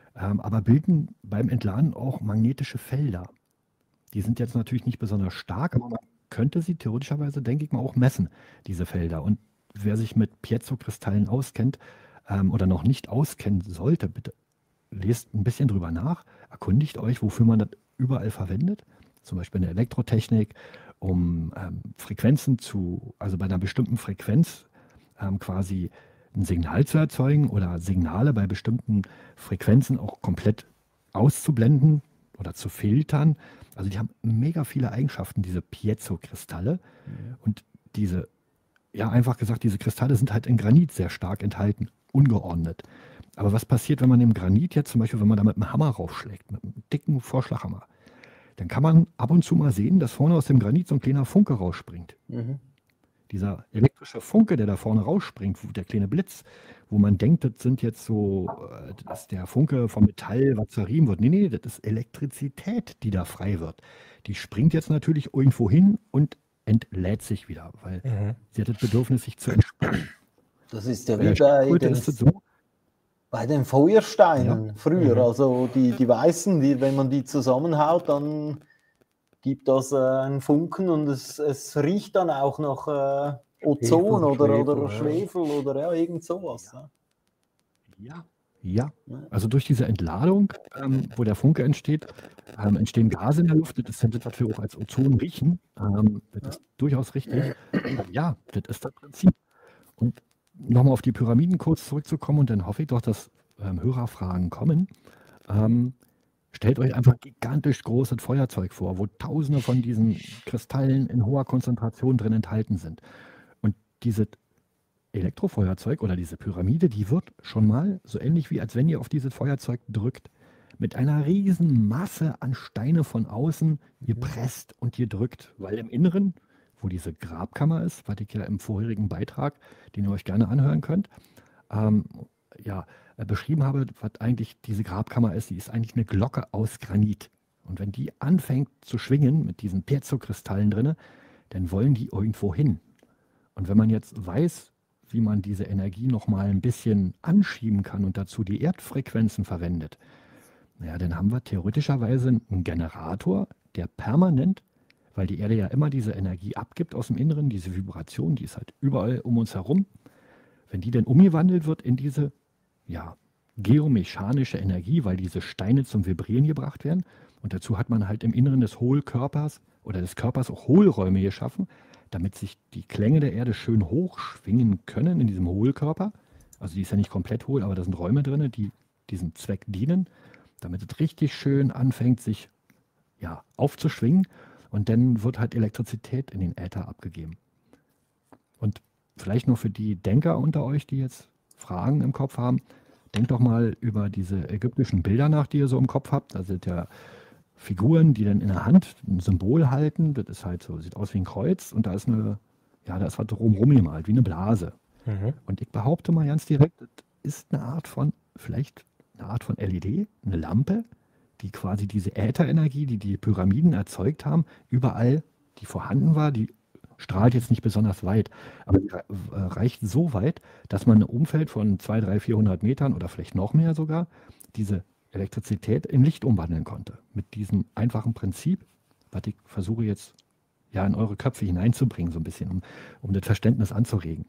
aber bilden beim Entladen auch magnetische Felder. Die sind jetzt natürlich nicht besonders stark, aber man könnte sie theoretischerweise, denke ich mal, auch messen, diese Felder. Und wer sich mit Piezokristallen auskennt oder noch nicht auskennen sollte, bitte lest ein bisschen drüber nach, erkundigt euch, wofür man das überall verwendet. Zum Beispiel in der Elektrotechnik, um Frequenzen also bei einer bestimmten Frequenz quasi ein Signal zu erzeugen oder Signale bei bestimmten Frequenzen auch komplett auszublenden oder zu filtern. Also die haben mega viele Eigenschaften, diese Piezokristalle. Und diese, ja einfach gesagt, diese Kristalle sind halt in Granit sehr stark enthalten, ungeordnet. Aber was passiert, wenn man im Granit jetzt zum Beispiel, wenn man da mit einem Hammer raufschlägt, mit einem dicken Vorschlaghammer, dann kann man ab und zu mal sehen, dass vorne aus dem Granit so ein kleiner Funke rausspringt. Dieser elektrische Funke, der da vorne rausspringt, der kleine Blitz, wo man denkt, das sind jetzt so, das ist der Funke vom Metall, was zerrieben wird. Nee, das ist Elektrizität, die da frei wird. Die springt jetzt natürlich irgendwo hin und entlädt sich wieder, weil sie hat das Bedürfnis, sich zu entspannen. Das ist ja Bei wie der Schildkröte ist das so. bei den Feuersteinen Ja. früher. Also die weißen, wenn man die zusammenhaut, dann gibt das einen Funken und es riecht dann auch nach Ozon oder Schwefel oder ja, irgend sowas. Ja. Ja, also durch diese Entladung, wo der Funke entsteht, entstehen Gase in der Luft. Das ist das, was wir auch als Ozon riechen. Das ist durchaus richtig. Ja, das ist das Prinzip. Und nochmal auf die Pyramiden kurz zurückzukommen, und dann hoffe ich doch, dass Hörerfragen kommen. Stellt euch einfach ein gigantisch großes Feuerzeug vor, wo Tausende von diesen Kristallen in hoher Konzentration drin enthalten sind. Und dieses Elektrofeuerzeug oder diese Pyramide, die wird schon mal so ähnlich wie als wenn ihr auf dieses Feuerzeug drückt, mit einer riesen Masse an Steine von außen gepresst und gedrückt, weil im Inneren, wo diese Grabkammer ist, was ich ja im vorherigen Beitrag, den ihr euch gerne anhören könnt, beschrieben habe, was eigentlich diese Grabkammer ist. Die ist eigentlich eine Glocke aus Granit. Und wenn die anfängt zu schwingen mit diesen Piezokristallen drin, dann wollen die irgendwo hin. Und wenn man jetzt weiß, wie man diese Energie nochmal ein bisschen anschieben kann und dazu die Erdfrequenzen verwendet, naja, dann haben wir theoretischerweise einen Generator, der permanent, weil die Erde ja immer diese Energie abgibt aus dem Inneren, diese Vibration, die ist halt überall um uns herum, wenn die dann umgewandelt wird in diese geomechanische Energie, weil diese Steine zum Vibrieren gebracht werden, und dazu hat man halt im Inneren des Hohlkörpers oder des Körpers auch Hohlräume geschaffen, damit sich die Klänge der Erde schön hochschwingen können in diesem Hohlkörper. Also die ist ja nicht komplett hohl, aber da sind Räume drin, die diesem Zweck dienen, damit es richtig schön anfängt, sich aufzuschwingen, und dann wird halt Elektrizität in den Äther abgegeben. Und vielleicht noch für die Denker unter euch, die jetzt Fragen im Kopf haben, denkt doch mal über diese ägyptischen Bilder nach, die ihr so im Kopf habt. Da sind ja Figuren, die dann in der Hand ein Symbol halten. Das ist halt so, sieht aus wie ein Kreuz, und da ist da ist was drumherum gemalt, wie eine Blase. Und ich behaupte mal ganz direkt, das ist vielleicht eine Art von LED, eine Lampe, die quasi diese Ätherenergie, die die Pyramiden erzeugt haben, überall, die vorhanden war, die strahlt jetzt nicht besonders weit, aber die reicht so weit, dass man ein Umfeld von 200, 300, 400 Metern oder vielleicht noch mehr sogar diese Elektrizität in Licht umwandeln konnte. Mit diesem einfachen Prinzip, was ich versuche jetzt in eure Köpfe hineinzubringen, so ein bisschen, um das Verständnis anzuregen.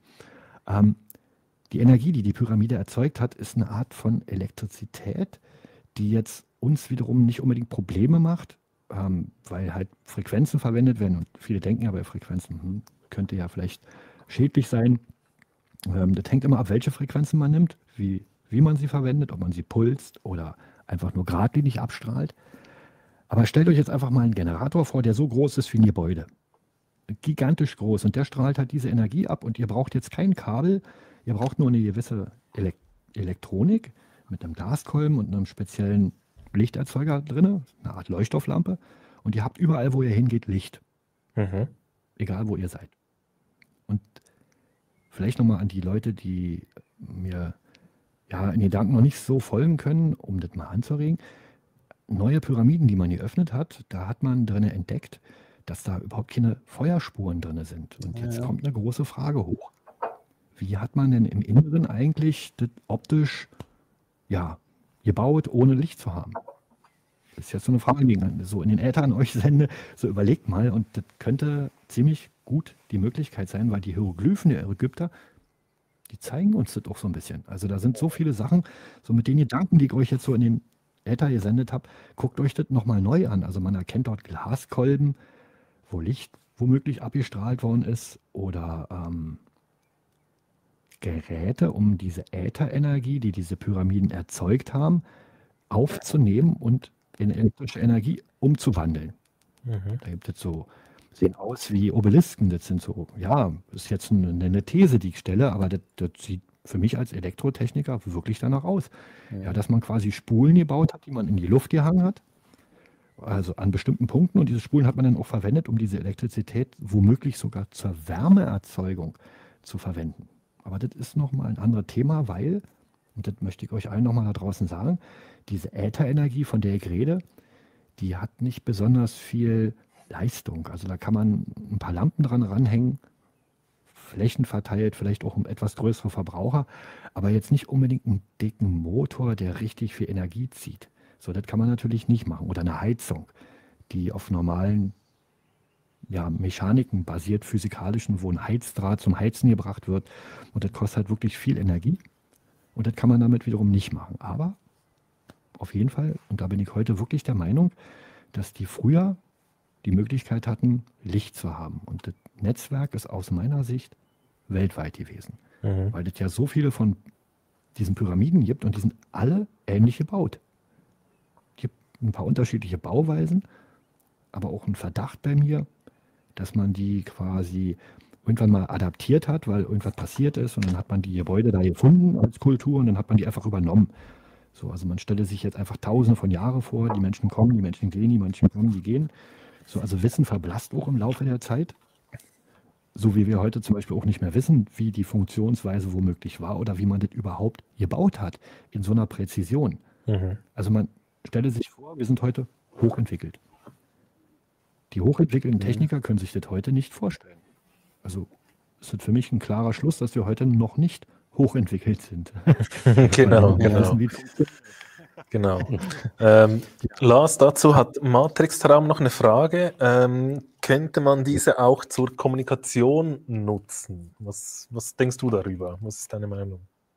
Die Energie, die die Pyramide erzeugt hat, ist eine Art von Elektrizität, die jetzt uns wiederum nicht unbedingt Probleme macht, weil halt Frequenzen verwendet werden, und viele denken ja bei Frequenzen, könnte ja vielleicht schädlich sein. Das hängt immer ab, welche Frequenzen man nimmt, wie man sie verwendet, ob man sie pulst oder einfach nur geradlinig abstrahlt. Aber stellt euch jetzt einfach mal einen Generator vor, der so groß ist wie ein Gebäude. Gigantisch groß, und der strahlt halt diese Energie ab, und ihr braucht jetzt kein Kabel, ihr braucht nur eine gewisse Elektronik mit einem Glaskolben und einem speziellen Lichterzeuger drin, eine Art Leuchtstofflampe, und ihr habt überall, wo ihr hingeht, Licht. Egal, wo ihr seid. Und vielleicht nochmal an die Leute, die mir in Gedanken noch nicht so folgen können, um das mal anzuregen. Neue Pyramiden, die man geöffnet hat, da hat man drin entdeckt, dass da überhaupt keine Feuerspuren drin sind. Und jetzt kommt eine große Frage hoch. Wie hat man denn im Inneren eigentlich das optisch gebaut, ohne Licht zu haben? Das ist jetzt so eine Frage, die ich so in den Äther an euch sende. So überlegt mal, und das könnte ziemlich gut die Möglichkeit sein, weil die Hieroglyphen der Ägypter, die zeigen uns das auch so ein bisschen. Also da sind so viele Sachen, so mit den Gedanken, die ich euch jetzt so in den Äther gesendet habe, guckt euch das nochmal neu an. Also man erkennt dort Glaskolben, wo Licht womöglich abgestrahlt worden ist, oder Geräte, um diese Ätherenergie, die diese Pyramiden erzeugt haben, aufzunehmen und in elektrische Energie umzuwandeln. Da gibt es so, sehen aus wie Obelisken. Das sind so, ja, das ist jetzt eine These, die ich stelle, aber das sieht für mich als Elektrotechniker wirklich danach aus. Ja, dass man quasi Spulen gebaut hat, die man in die Luft gehangen hat, also an bestimmten Punkten, und diese Spulen hat man dann auch verwendet, um diese Elektrizität womöglich sogar zur Wärmeerzeugung zu verwenden. Aber das ist nochmal ein anderes Thema, weil, und das möchte ich euch allen nochmal da draußen sagen, diese Ätherenergie, von der ich rede, die hat nicht besonders viel Leistung. Also da kann man ein paar Lampen dran ranhängen, flächenverteilt, vielleicht auch um etwas größere Verbraucher, aber jetzt nicht unbedingt einen dicken Motor, der richtig viel Energie zieht. So, das kann man natürlich nicht machen. Oder eine Heizung, die auf normalen Mechaniken basiert, physikalischen, wo ein Heizdraht zum Heizen gebracht wird. Und das kostet halt wirklich viel Energie. Und das kann man damit wiederum nicht machen. Aber auf jeden Fall, und da bin ich heute wirklich der Meinung, dass die früher die Möglichkeit hatten, Licht zu haben. Und das Netzwerk ist aus meiner Sicht weltweit gewesen. Weil es ja so viele von diesen Pyramiden gibt und die sind alle ähnlich gebaut. Es gibt ein paar unterschiedliche Bauweisen, aber auch ein Verdacht bei mir, dass man die quasi irgendwann mal adaptiert hat, weil irgendwas passiert ist, und dann hat man die Gebäude da gefunden als Kultur und dann hat man die einfach übernommen. So, also man stelle sich jetzt einfach Tausende von Jahren vor, die Menschen kommen, die Menschen gehen, die Menschen kommen, die gehen. So, also Wissen verblasst auch im Laufe der Zeit. So wie wir heute zum Beispiel auch nicht mehr wissen, wie die Funktionsweise womöglich war oder wie man das überhaupt gebaut hat, in so einer Präzision. Also man stelle sich vor, wir sind heute hochentwickelt. Die hochentwickelten Techniker können sich das heute nicht vorstellen. Also es ist für mich ein klarer Schluss, dass wir heute noch nicht hochentwickelt sind. Genau. Wissen, wie es funktioniert. Genau. Lars, dazu hat Matrix-Traum noch eine Frage. Könnte man diese auch zur Kommunikation nutzen? Was denkst du darüber? Was ist deine Meinung?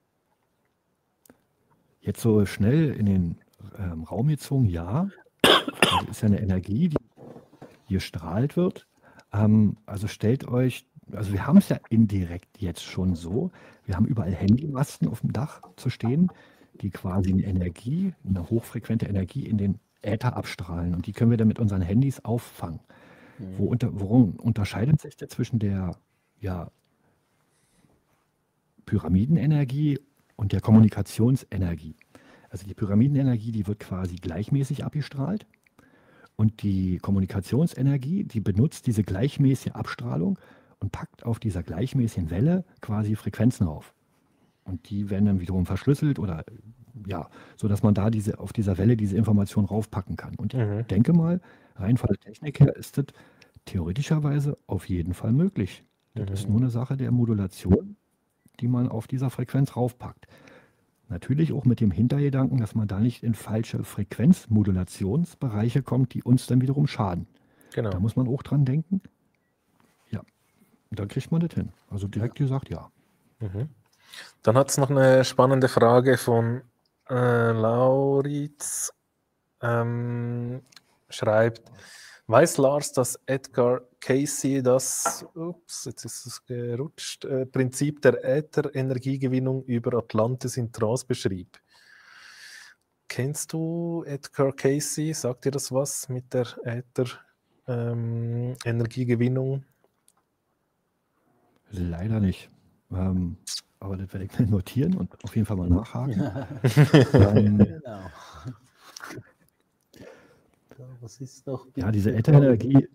Jetzt so schnell in den Raum gezogen, ja. Das ist ja eine Energie, die gestrahlt wird. Also stellt euch, also wir haben es ja indirekt jetzt schon so, wir haben überall Handymasten auf dem Dach zu stehen, die quasi eine Energie, eine hochfrequente Energie in den Äther abstrahlen, und die können wir dann mit unseren Handys auffangen. Worum unterscheidet sich das zwischen der Pyramidenenergie und der Kommunikationsenergie? Also die Pyramidenenergie, die wird quasi gleichmäßig abgestrahlt, und die Kommunikationsenergie, die benutzt diese gleichmäßige Abstrahlung und packt auf dieser gleichmäßigen Welle quasi Frequenzen rauf. Und die werden dann wiederum verschlüsselt oder so dass man da auf dieser Welle diese Information raufpacken kann. Und ich denke mal, rein von der Technik her ist das theoretischerweise auf jeden Fall möglich. Das ist nur eine Sache der Modulation, die man auf dieser Frequenz raufpackt. Natürlich auch mit dem Hintergedanken, dass man da nicht in falsche Frequenzmodulationsbereiche kommt, die uns dann wiederum schaden. Genau. Da muss man auch dran denken. Ja, und dann kriegt man das hin. Also direkt gesagt, ja. Dann hat es noch eine spannende Frage von Lauritz. Schreibt, weiß Lars, dass Edgar Cayce das, jetzt ist es gerutscht, Prinzip der Ätherenergiegewinnung über Atlantis in Trance beschrieb? Kennst du Edgar Cayce? Sagt dir das was mit der Ätherenergiegewinnung? Leider nicht. Aber das werde ich mir notieren und auf jeden Fall mal nachhaken. Genau. Was ist noch? Ja, diese Ätherenergie.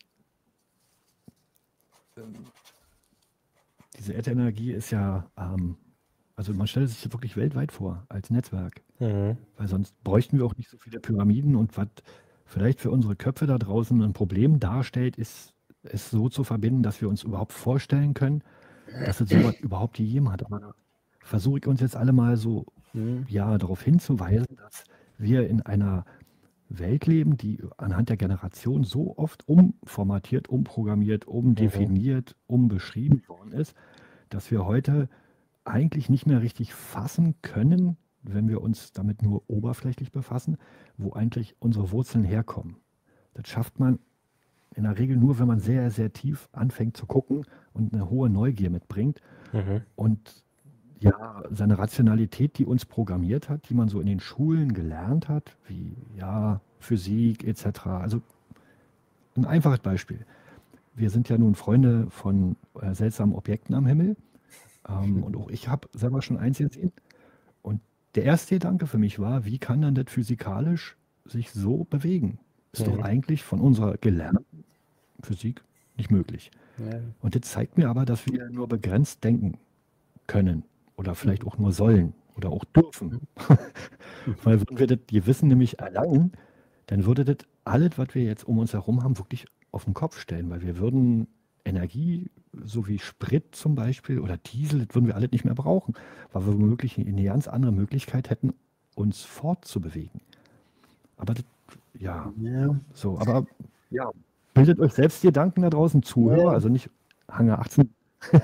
Diese Ätherenergie ist ja, also man stellt sich das wirklich weltweit vor als Netzwerk. Weil sonst bräuchten wir auch nicht so viele Pyramiden, und was vielleicht für unsere Köpfe da draußen ein Problem darstellt, ist es so zu verbinden, dass wir uns überhaupt vorstellen können, dass es sowas überhaupt gegeben hat. Aber da versuche ich uns jetzt alle mal so ja, darauf hinzuweisen, dass wir in einer Welt leben, die anhand der Generation so oft umformatiert, umprogrammiert, umdefiniert, umbeschrieben worden ist, dass wir heute eigentlich nicht mehr richtig fassen können, wenn wir uns damit nur oberflächlich befassen, wo eigentlich unsere Wurzeln herkommen. Das schafft man in der Regel nur, wenn man sehr, sehr tief anfängt zu gucken und eine hohe Neugier mitbringt und ja, seine Rationalität, die uns programmiert hat, die man so in den Schulen gelernt hat, wie ja, Physik etc. Also ein einfaches Beispiel. Wir sind ja nun Freunde von seltsamen Objekten am Himmel und auch ich habe selber schon eins gesehen. Und der erste Gedanke für mich war, wie kann dann das physikalisch sich so bewegen? Ist doch eigentlich von unserer gelernten Physik nicht möglich. Und das zeigt mir aber, dass wir nur begrenzt denken können oder vielleicht auch nur sollen oder auch dürfen. Weil würden wir das Gewissen nämlich erlangen, dann würde das alles, was wir jetzt um uns herum haben, wirklich auf den Kopf stellen, weil wir würden Energie, so wie Sprit zum Beispiel oder Diesel, das würden wir alles nicht mehr brauchen, weil wir womöglich eine ganz andere Möglichkeit hätten, uns fortzubewegen. Aber das, ja, so, aber ja, bildet euch selbst Gedanken da draußen, Zuhörer, also nicht Hangar 18.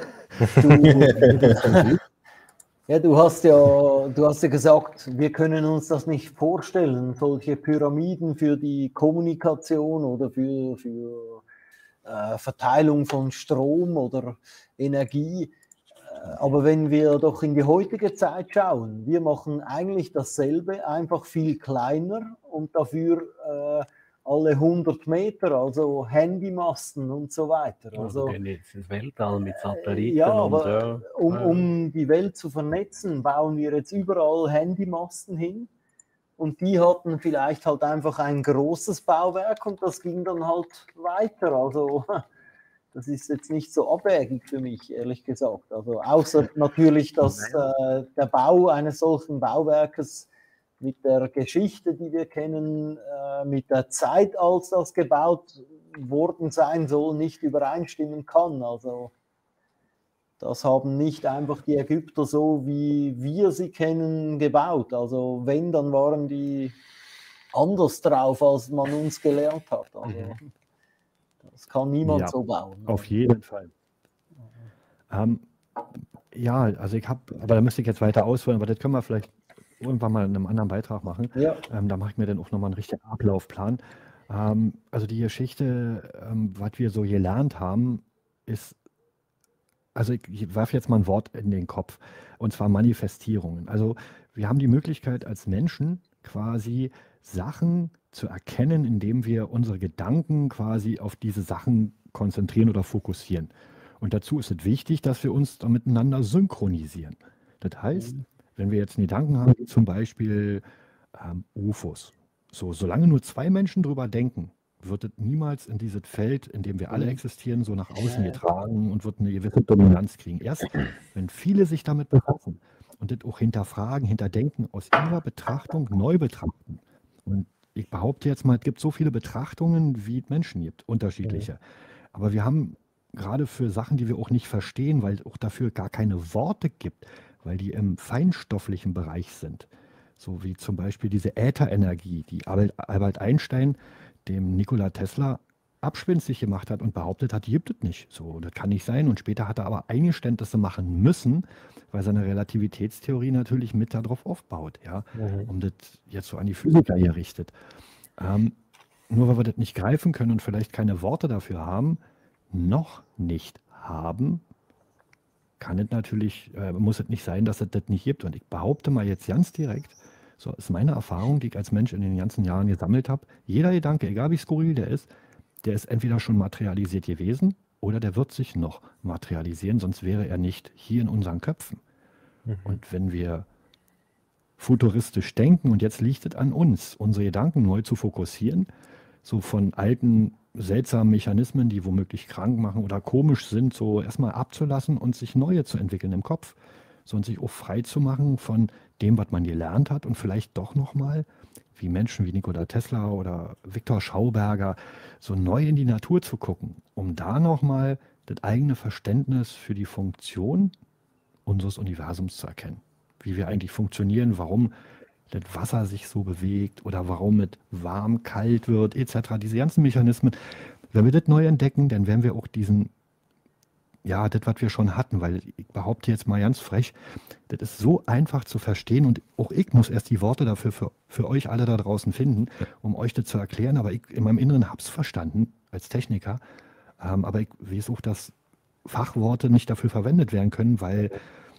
Ja, du hast ja gesagt, wir können uns das nicht vorstellen, solche Pyramiden für die Kommunikation oder für Verteilung von Strom oder Energie. Aber wenn wir doch in die heutige Zeit schauen, wir machen eigentlich dasselbe, einfach viel kleiner und dafür alle 100 Meter, also Handymasten und so weiter. Also gehen jetzt ins Weltall mit Satelliten. Ja, aber um die Welt zu vernetzen, bauen wir jetzt überall Handymasten hin. Und die hatten vielleicht halt einfach ein großes Bauwerk und das ging dann halt weiter. Also das ist jetzt nicht so abwegig für mich, ehrlich gesagt. Also außer natürlich, dass der Bau eines solchen Bauwerkes mit der Geschichte, die wir kennen, mit der Zeit, als das gebaut worden sein soll, nicht übereinstimmen kann. Also das haben nicht einfach die Ägypter so, wie wir sie kennen, gebaut. Also wenn, dann waren die anders drauf, als man uns gelernt hat. Also das kann niemand so bauen. Auf jeden Fall. Ja, also aber da müsste ich jetzt weiter ausholen, aber das können wir vielleicht irgendwann mal in einem anderen Beitrag machen. Ja. Da mache ich mir dann auch nochmal einen richtigen Ablaufplan. Also die Geschichte, was wir so gelernt haben, ist, also ich werfe jetzt mal ein Wort in den Kopf, und zwar Manifestierungen. Also wir haben die Möglichkeit als Menschen quasi Sachen zu erkennen, indem wir unsere Gedanken quasi auf diese Sachen konzentrieren oder fokussieren. Und dazu ist es wichtig, dass wir uns da miteinander synchronisieren. Das heißt, wenn wir jetzt einen Gedanken haben, wie zum Beispiel UFOs, solange nur zwei Menschen drüber denken, wird es niemals in dieses Feld, in dem wir alle existieren, so nach außen getragen und wird eine gewisse Dominanz kriegen. Erst wenn viele sich damit befassen und das auch hinterfragen, hinterdenken, aus ihrer Betrachtung neu betrachten. Und ich behaupte jetzt mal, es gibt so viele Betrachtungen, wie es Menschen gibt, unterschiedliche. Aber wir haben gerade für Sachen, die wir auch nicht verstehen, weil es auch dafür gar keine Worte gibt, weil die im feinstofflichen Bereich sind. So wie zum Beispiel diese Ätherenergie, die Albert Einstein dem Nikola Tesla abschwinzig gemacht hat und behauptet hat, die gibt es nicht. So, das kann nicht sein. Und später hat er aber Eingeständnisse machen müssen, weil seine Relativitätstheorie natürlich mit darauf aufbaut, ja, um das jetzt so an die Physiker gerichtet. Nur weil wir das nicht greifen können und vielleicht keine Worte dafür haben, noch nicht haben, kann es natürlich, muss es nicht sein, dass es das nicht gibt. Und ich behaupte mal jetzt ganz direkt, so ist meine Erfahrung, die ich als Mensch in den ganzen Jahren gesammelt habe, jeder Gedanke, egal wie skurril der ist entweder schon materialisiert gewesen oder der wird sich noch materialisieren, sonst wäre er nicht hier in unseren Köpfen. Und wenn wir futuristisch denken, und jetzt liegt es an uns, unsere Gedanken neu zu fokussieren, so von alten, seltsamen Mechanismen, die womöglich krank machen oder komisch sind, so erstmal abzulassen und sich neue zu entwickeln im Kopf, so und sich auch frei zu machen von dem, was man gelernt hat und vielleicht doch nochmal, wie Menschen wie Nikola Tesla oder Viktor Schauberger, so neu in die Natur zu gucken, um da nochmal das eigene Verständnis für die Funktion unseres Universums zu erkennen. wie wir eigentlich funktionieren, warum das Wasser sich so bewegt oder warum es warm, kalt wird, etc. Diese ganzen Mechanismen, wenn wir das neu entdecken, dann werden wir auch diesen, ja, das, was wir schon hatten, weil ich behaupte jetzt mal ganz frech, das ist so einfach zu verstehen und auch ich muss erst die Worte dafür für euch alle da draußen finden, um euch das zu erklären, aber ich in meinem Inneren habe es verstanden als Techniker, aber ich weiß auch, dass Fachworte nicht dafür verwendet werden können, weil,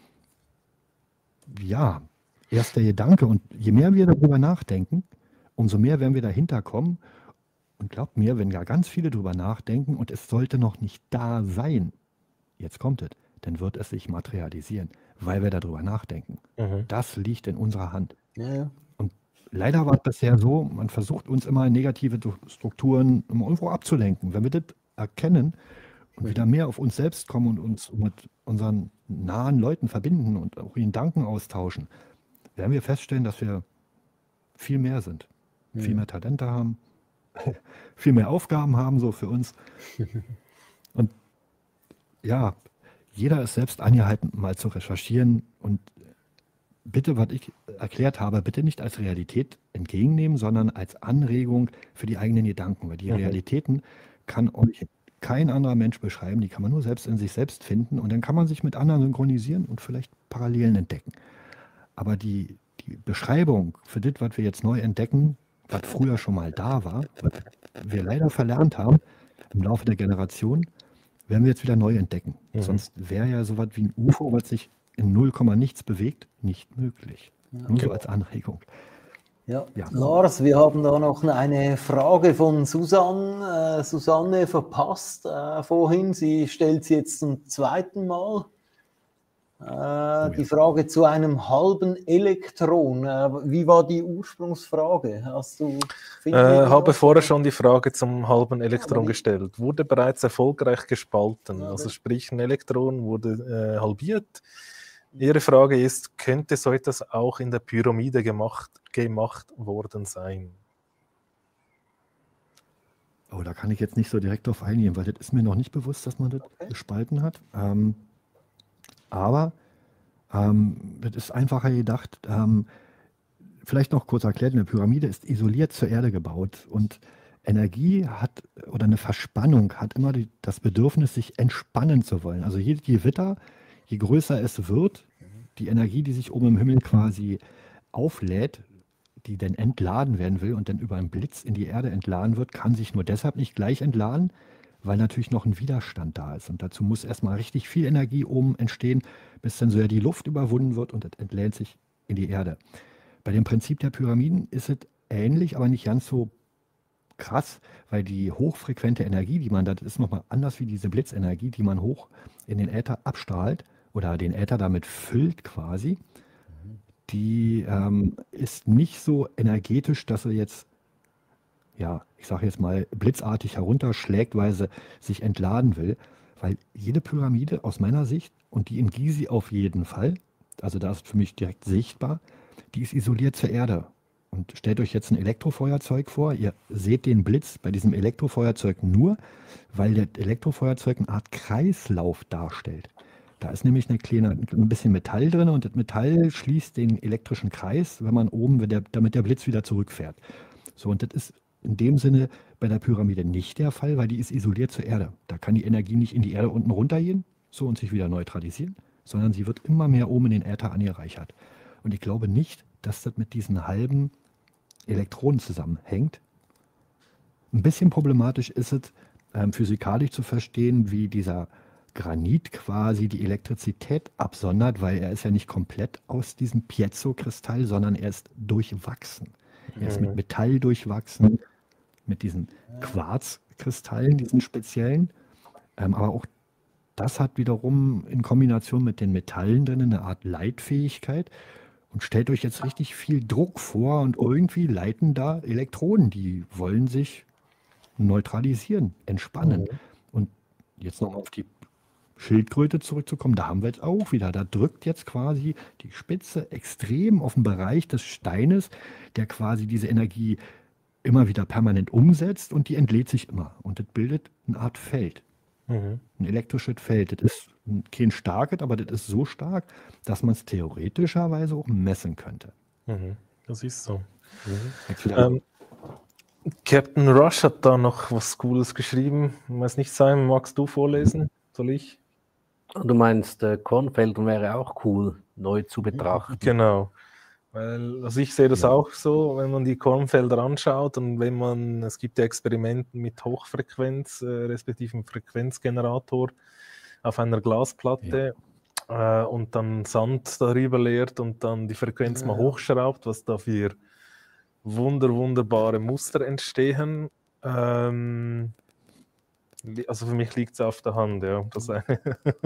ja, erst der Gedanke und je mehr wir darüber nachdenken, umso mehr werden wir dahinter kommen und glaubt mir, wenn ja ganz viele darüber nachdenken und es sollte noch nicht da sein, jetzt kommt es, dann wird es sich materialisieren, weil wir darüber nachdenken. Das liegt in unserer Hand. Ja. Und leider war es bisher so, man versucht uns immer negative Strukturen irgendwo abzulenken. Wenn wir das erkennen und wieder mehr auf uns selbst kommen und uns mit unseren nahen Leuten verbinden und auch ihnen Danken austauschen, werden wir feststellen, dass wir viel mehr sind, viel mehr Talente haben, viel mehr Aufgaben haben so für uns. Und ja, jeder ist selbst angehalten, mal zu recherchieren und bitte, was ich erklärt habe, bitte nicht als Realität entgegennehmen, sondern als Anregung für die eigenen Gedanken, weil die Realitäten kann euch kein anderer Mensch beschreiben, die kann man nur selbst in sich selbst finden und dann kann man sich mit anderen synchronisieren und vielleicht Parallelen entdecken. Aber die Beschreibung für das, was wir jetzt neu entdecken, was früher schon mal da war, was wir leider verlernt haben im Laufe der Generation, werden wir jetzt wieder neu entdecken. Sonst wäre ja sowas wie ein UFO, was sich in 0, nichts bewegt, nicht möglich. Nur so als Anregung. Ja. Ja. Lars, wir haben da noch eine Frage von Susanne. Susanne verpasst vorhin. Sie stellt sie jetzt zum zweiten Mal. Die Frage zu einem halben Elektron. Wie war die Ursprungsfrage? Habe vorher schon die Frage zum halben Elektron gestellt. Wurde bereits erfolgreich gespalten. Also sprich, ein Elektron wurde halbiert. Ihre Frage ist, könnte so etwas auch in der Pyramide gemacht worden sein? Oh, da kann ich jetzt nicht so direkt drauf eingehen, weil das ist mir noch nicht bewusst, dass man das gespalten hat. Aber das ist einfacher gedacht. Vielleicht noch kurz erklärt, eine Pyramide ist isoliert zur Erde gebaut und Energie hat oder eine Verspannung hat immer das Bedürfnis, sich entspannen zu wollen. Also je Gewitter, je größer es wird, die Energie, die sich oben im Himmel quasi auflädt, die dann entladen werden will und dann über einen Blitz in die Erde entladen wird, kann sich nur deshalb nicht gleich entladen, weil natürlich noch ein Widerstand da ist. Und dazu muss erstmal richtig viel Energie oben entstehen, bis dann so ja die Luft überwunden wird und es entlädt sich in die Erde. Bei dem Prinzip der Pyramiden ist es ähnlich, aber nicht ganz so krass, weil die hochfrequente Energie, die man, das ist nochmal anders wie diese Blitzenergie, die man hoch in den Äther abstrahlt oder den Äther damit füllt quasi, die ist nicht so energetisch, dass sie jetzt, ja, ich sage jetzt mal, blitzartig herunterschlägt, weil sie sich entladen will, weil jede Pyramide aus meiner Sicht, und die in Gizi auf jeden Fall, also da ist für mich direkt sichtbar, die ist isoliert zur Erde. Und stellt euch jetzt ein Elektrofeuerzeug vor, ihr seht den Blitz bei diesem Elektrofeuerzeug nur, weil das Elektrofeuerzeug eine Art Kreislauf darstellt. Da ist nämlich ein bisschen Metall drin und das Metall schließt den elektrischen Kreis, wenn man oben, damit der Blitz wieder zurückfährt. So, und das ist in dem Sinne bei der Pyramide nicht der Fall, weil die ist isoliert zur Erde. Da kann die Energie nicht in die Erde unten runtergehen, so und sich wieder neutralisieren, sondern sie wird immer mehr oben in den Äther angereichert. Und ich glaube nicht, dass das mit diesen halben Elektronen zusammenhängt. Ein bisschen problematisch ist es, physikalisch zu verstehen, wie dieser Granit quasi die Elektrizität absondert, weil er ist ja nicht komplett aus diesem Piezo-Kristall, sondern er ist durchwachsen. Er ist mit Metall durchwachsen, mit diesen Quarzkristallen, diesen speziellen. Aber auch das hat wiederum in Kombination mit den Metallen drin eine Art Leitfähigkeit. Und stellt euch jetzt richtig viel Druck vor und irgendwie leiten da Elektronen, die wollen sich neutralisieren, entspannen. Und jetzt nochmal auf die Schildkröte zurückzukommen, da haben wir jetzt auch wieder, da drückt jetzt quasi die Spitze extrem auf den Bereich des Steines, der quasi diese Energie immer wieder permanent umsetzt und die entlädt sich immer. Und das bildet eine Art Feld, ein elektrisches Feld. Das ist kein starkes, aber das ist so stark, dass man es theoretischerweise auch messen könnte. Das ist so. Erklären. Captain Rush hat da noch was Cooles geschrieben. Ich weiß nicht, Simon, magst du vorlesen? Soll ich? Du meinst, Kornfeldern wäre auch cool, neu zu betrachten. Genau. Weil, also ich sehe das auch so, wenn man die Kornfelder anschaut und es gibt ja Experimente mit Hochfrequenz, respektive Frequenzgenerator auf einer Glasplatte und dann Sand darüber leert und dann die Frequenz mal hochschraubt, was da für wunderbare Muster entstehen. Also für mich liegt es auf der Hand, ja. Das eine.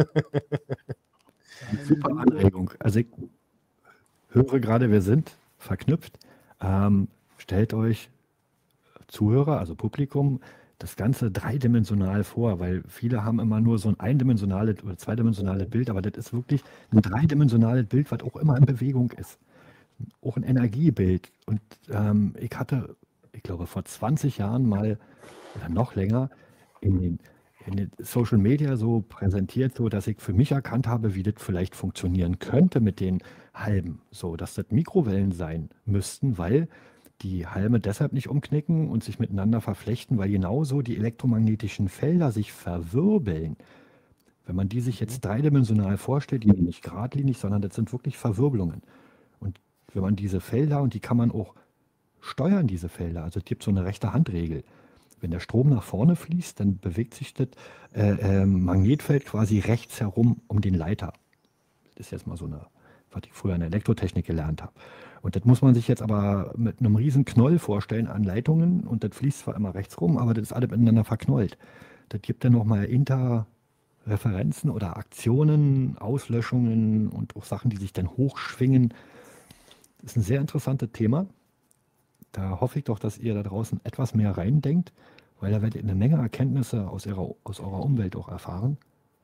Super Anregung. Also ich höre gerade, wir sind verknüpft. Stellt euch Zuhörer, also Publikum, das Ganze dreidimensional vor, weil viele haben immer nur so ein eindimensionales oder zweidimensionales Bild, aber das ist wirklich ein dreidimensionales Bild, was auch immer in Bewegung ist. Auch ein Energiebild. Und ich hatte, ich glaube, vor 20 Jahren mal oder noch länger in den Social Media so präsentiert, so dass ich für mich erkannt habe, wie das vielleicht funktionieren könnte mit den Halmen. So, dass das Mikrowellen sein müssten, weil die Halme deshalb nicht umknicken und sich miteinander verflechten, weil genauso die elektromagnetischen Felder sich verwirbeln. Wenn man die sich jetzt dreidimensional vorstellt, die sind nicht geradlinig, sondern das sind wirklich Verwirbelungen. Und wenn man diese Felder, und die kann man auch steuern, diese Felder, also es gibt so eine rechte Handregel. Wenn der Strom nach vorne fließt, dann bewegt sich das Magnetfeld quasi rechts herum um den Leiter. Das ist jetzt mal so was ich früher in der Elektrotechnik gelernt habe. Und das muss man sich jetzt aber mit einem riesen Knoll vorstellen an Leitungen und das fließt zwar immer rechts rum, aber das ist alles miteinander verknollt. Das gibt dann nochmal Interreferenzen oder Aktionen, Auslöschungen und auch Sachen, die sich dann hochschwingen. Das ist ein sehr interessantes Thema. Da hoffe ich doch, dass ihr da draußen etwas mehr reindenkt, weil da werdet ihr eine Menge Erkenntnisse aus eurer Umwelt auch erfahren.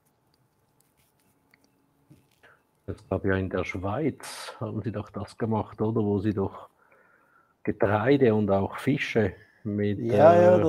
Ich glaube ja, in der Schweiz haben sie doch das gemacht, oder? Wo sie doch Getreide und auch Fische mit mit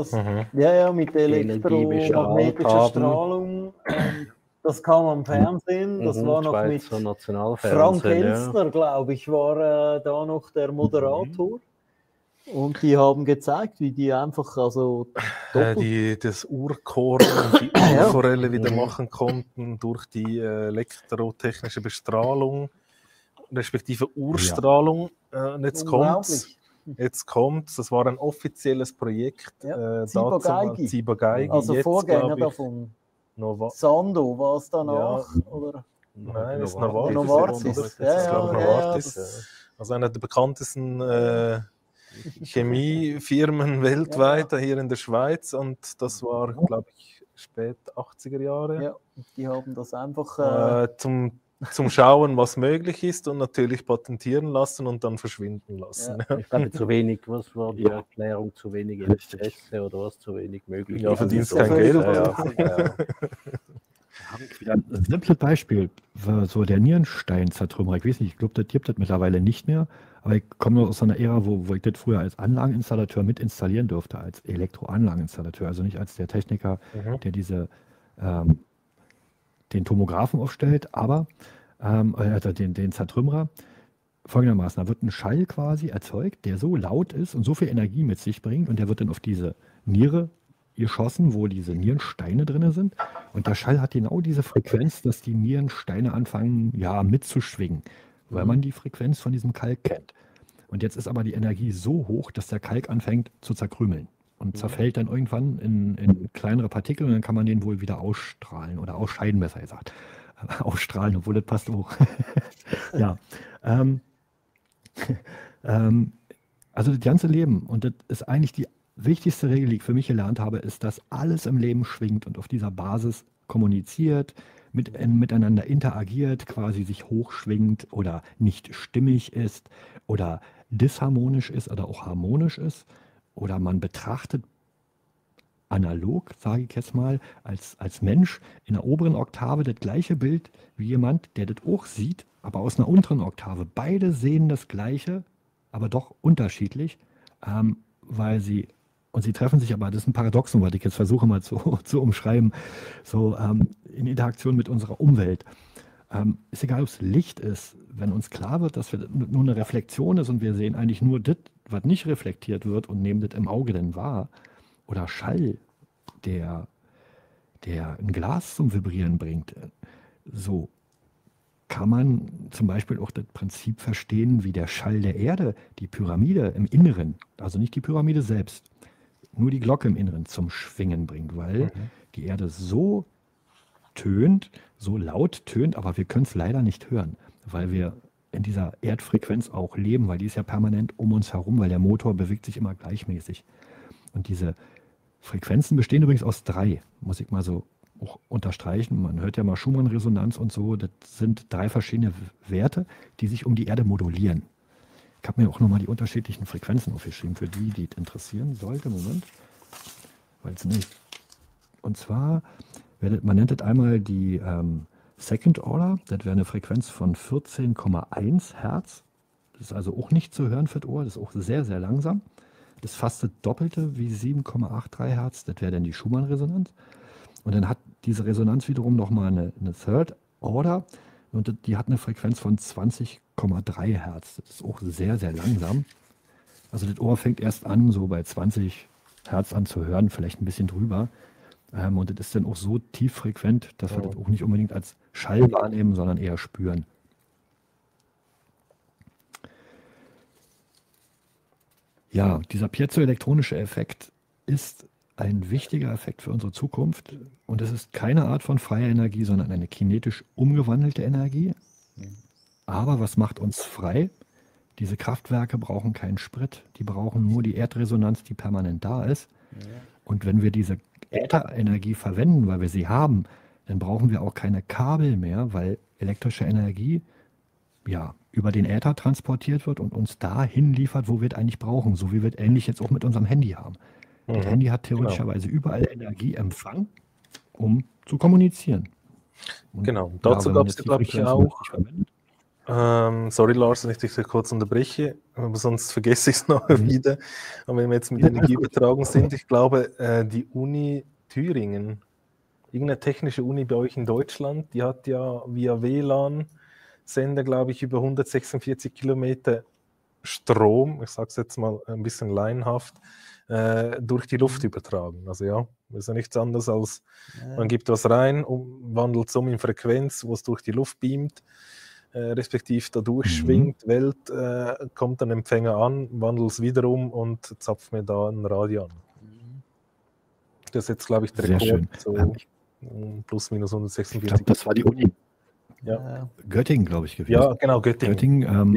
elektromagnetischer Strahlung. Das kam am Fernsehen, das war noch mit Frank Elstner, glaube ich, war da noch der Moderator. Und die haben gezeigt, wie die einfach das Urkorn und die Urforelle wieder machen konnten durch die elektrotechnische Bestrahlung, respektive Urstrahlung. Und jetzt kommt's, das war ein offizielles Projekt. Ciba-Geigy. Also jetzt, Vorgänger davon. Sando war es danach? Ja. Oder? Nein, das ist Novartis. Also einer der bekanntesten Chemiefirmen weltweit, hier in der Schweiz, und das war, glaube ich, spät 80er Jahre. Ja, die haben das einfach zum Schauen, was möglich ist, und natürlich patentieren lassen und dann verschwinden lassen. Ja. Ich glaube, zu wenig, was war die Erklärung, zu wenig Interesse oder was zu wenig möglich? Ja, verdienst kein Geld. Habe ich wieder ein simples Beispiel, so der Nierenstein-Zertrümmerer. Ich weiß nicht, ich glaube, das gibt es mittlerweile nicht mehr, aber ich komme noch aus einer Ära, wo ich das früher als Anlageninstallateur mit installieren durfte, als Elektroanlageninstallateur, also nicht als der Techniker, der den Tomographen aufstellt, aber den Zertrümmerer. Folgendermaßen, da wird ein Schall quasi erzeugt, der so laut ist und so viel Energie mit sich bringt, und der wird dann auf diese Niere geschossen, wo diese Nierensteine drin sind, und der Schall hat genau diese Frequenz, dass die Nierensteine anfangen mitzuschwingen, weil man die Frequenz von diesem Kalk kennt. Und jetzt ist aber die Energie so hoch, dass der Kalk anfängt zu zerkrümeln und zerfällt dann irgendwann in kleinere Partikel, und dann kann man den wohl wieder ausstrahlen oder ausscheiden, besser gesagt. Ausstrahlen, obwohl das passt auch. Ja. Also das ganze Leben, und das ist eigentlich die wichtigste Regel, die ich für mich gelernt habe, ist, dass alles im Leben schwingt und auf dieser Basis kommuniziert, miteinander interagiert, quasi sich hochschwingt oder nicht stimmig ist oder disharmonisch ist oder auch harmonisch ist, oder man betrachtet analog, sage ich jetzt mal, als Mensch in der oberen Oktave das gleiche Bild wie jemand, der das auch sieht, aber aus einer unteren Oktave. Beide sehen das Gleiche, aber doch unterschiedlich, weil sie und sie treffen sich aber, das ist ein Paradoxon, was ich jetzt versuche mal zu umschreiben, so in Interaktion mit unserer Umwelt. Ist egal, ob es Licht ist, wenn uns klar wird, dass wir nur eine Reflexion ist und wir sehen eigentlich nur das, was nicht reflektiert wird und nehmen das im Auge dann wahr, oder Schall, der ein Glas zum Vibrieren bringt, so kann man zum Beispiel auch das Prinzip verstehen, wie der Schall der Erde die Pyramide im Inneren, also nicht die Pyramide selbst, nur die Glocke im Inneren zum Schwingen bringt, weil die Erde so tönt, so laut tönt, aber wir können es leider nicht hören, weil wir in dieser Erdfrequenz auch leben, weil die ist ja permanent um uns herum, weil der Motor bewegt sich immer gleichmäßig. Und diese Frequenzen bestehen übrigens aus 3, muss ich mal so auch unterstreichen. Man hört ja mal Schumann-Resonanz und so, das sind 3 verschiedene Werte, die sich um die Erde modulieren. Ich habe mir auch nochmal die unterschiedlichen Frequenzen aufgeschrieben, für die es interessieren sollte. Moment. Weil es nicht. Und zwar, man nennt das einmal die Second Order, das wäre eine Frequenz von 14,1 Hertz. Das ist also auch nicht zu hören für das Ohr, das ist auch sehr, sehr langsam. Das ist fast das Doppelte wie 7,83 Hertz, das wäre dann die Schumann-Resonanz. Und dann hat diese Resonanz wiederum nochmal eine Third Order und die hat eine Frequenz von 20,3 Hertz. Das ist auch sehr, sehr langsam. Also das Ohr fängt erst an, so bei 20 Hertz an zu hören, vielleicht ein bisschen drüber. Und das ist dann auch so tieffrequent, dass wir das auch nicht unbedingt als Schall wahrnehmen, sondern eher spüren. Ja, dieser piezoelektronische Effekt ist ein wichtiger Effekt für unsere Zukunft. Und es ist keine Art von freier Energie, sondern eine kinetisch umgewandelte Energie. Aber was macht uns frei? Diese Kraftwerke brauchen keinen Sprit. Die brauchen nur die Erdresonanz, die permanent da ist. Und wenn wir diese Ätherenergie verwenden, weil wir sie haben, dann brauchen wir auch keine Kabel mehr, weil elektrische Energie ja über den Äther transportiert wird und uns dahin liefert, wo wir es eigentlich brauchen. So wie wir es ähnlich jetzt auch mit unserem Handy haben. Das Handy hat theoretischerweise überall Energieempfang, um zu kommunizieren. Und Genau, dazu gab es, glaube ich, auch. Sorry, Lars, wenn ich dich kurz unterbreche, aber sonst vergesse ich es noch wieder. Aber wenn wir jetzt mit Energieübertragung sind, ich glaube, die Uni Thüringen, irgendeine technische Uni bei euch in Deutschland, die hat ja via WLAN-Sender, glaube ich, über 146 Kilometer Strom, ich sage es jetzt mal ein bisschen laienhaft, durch die Luft übertragen. Also ja, das ist ja nichts anderes als, man gibt was rein, wandelt es um in Frequenz, wo es durch die Luft beamt, respektiv da durchschwingt, Welt, kommt ein Empfänger an, wandelt es wieder um und zapft mir da ein Radio an. Das ist jetzt, glaube ich, der Rekord, so plus minus 146. Ich glaube, das war die Uni. Ja. Göttingen, glaube ich, gewesen. Ja, genau, Göttingen.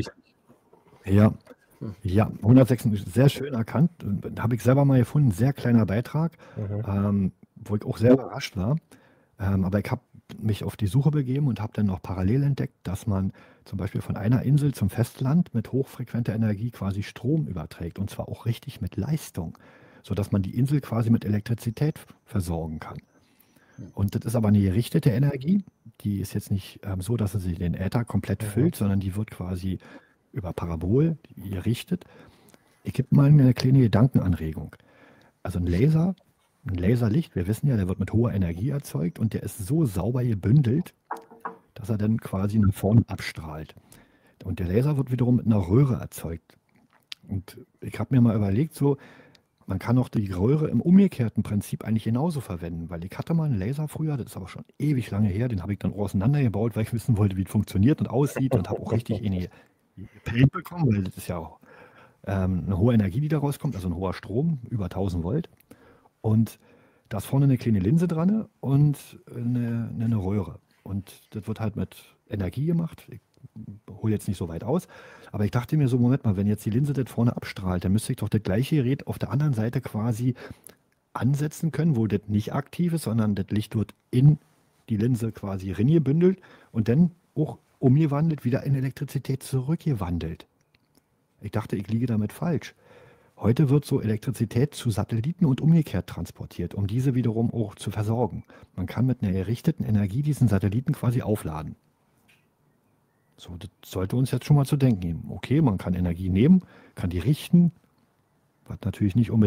Ja, 106, sehr schön erkannt. Habe ich selber mal gefunden, sehr kleiner Beitrag, wo ich auch sehr überrascht war. Aber ich habe mich auf die Suche begeben und habe dann noch parallel entdeckt, dass man zum Beispiel von einer Insel zum Festland mit hochfrequenter Energie quasi Strom überträgt und zwar auch richtig mit Leistung, sodass man die Insel quasi mit Elektrizität versorgen kann. Und das ist aber eine gerichtete Energie, die ist jetzt nicht so, dass sie den Äther komplett füllt, sondern die wird quasi über Parabol gerichtet. Ich gebe mal eine kleine Gedankenanregung. Also ein Laserlicht, wir wissen ja, der wird mit hoher Energie erzeugt und der ist so sauber gebündelt, dass er dann quasi nach vorne abstrahlt. Und der Laser wird wiederum mit einer Röhre erzeugt. Und ich habe mir mal überlegt, so, man kann auch die Röhre im umgekehrten Prinzip eigentlich genauso verwenden, weil ich hatte mal einen Laser früher, das ist aber schon ewig lange her, den habe ich dann auseinandergebaut, weil ich wissen wollte, wie es funktioniert und aussieht und habe auch richtig in die Paint bekommen, weil das ist ja auch eine hohe Energie, die da rauskommt, also ein hoher Strom, über 1000 Volt. Und da ist vorne eine kleine Linse dran und eine Röhre. Und das wird halt mit Energie gemacht. Ich hole jetzt nicht so weit aus, aber ich dachte mir so, Moment mal, wenn jetzt die Linse das vorne abstrahlt, dann müsste ich doch das gleiche Gerät auf der anderen Seite quasi ansetzen können, wo das nicht aktiv ist, sondern das Licht wird in die Linse quasi reingebündelt und dann auch umgewandelt, wieder in Elektrizität zurückgewandelt. Ich dachte, ich liege damit falsch. Heute wird so Elektrizität zu Satelliten und umgekehrt transportiert, um diese wiederum auch zu versorgen. Man kann mit einer errichteten Energie diesen Satelliten quasi aufladen. So, das sollte uns jetzt schon mal zu denken geben. Okay, man kann Energie nehmen, kann die richten, was natürlich nicht unbedingt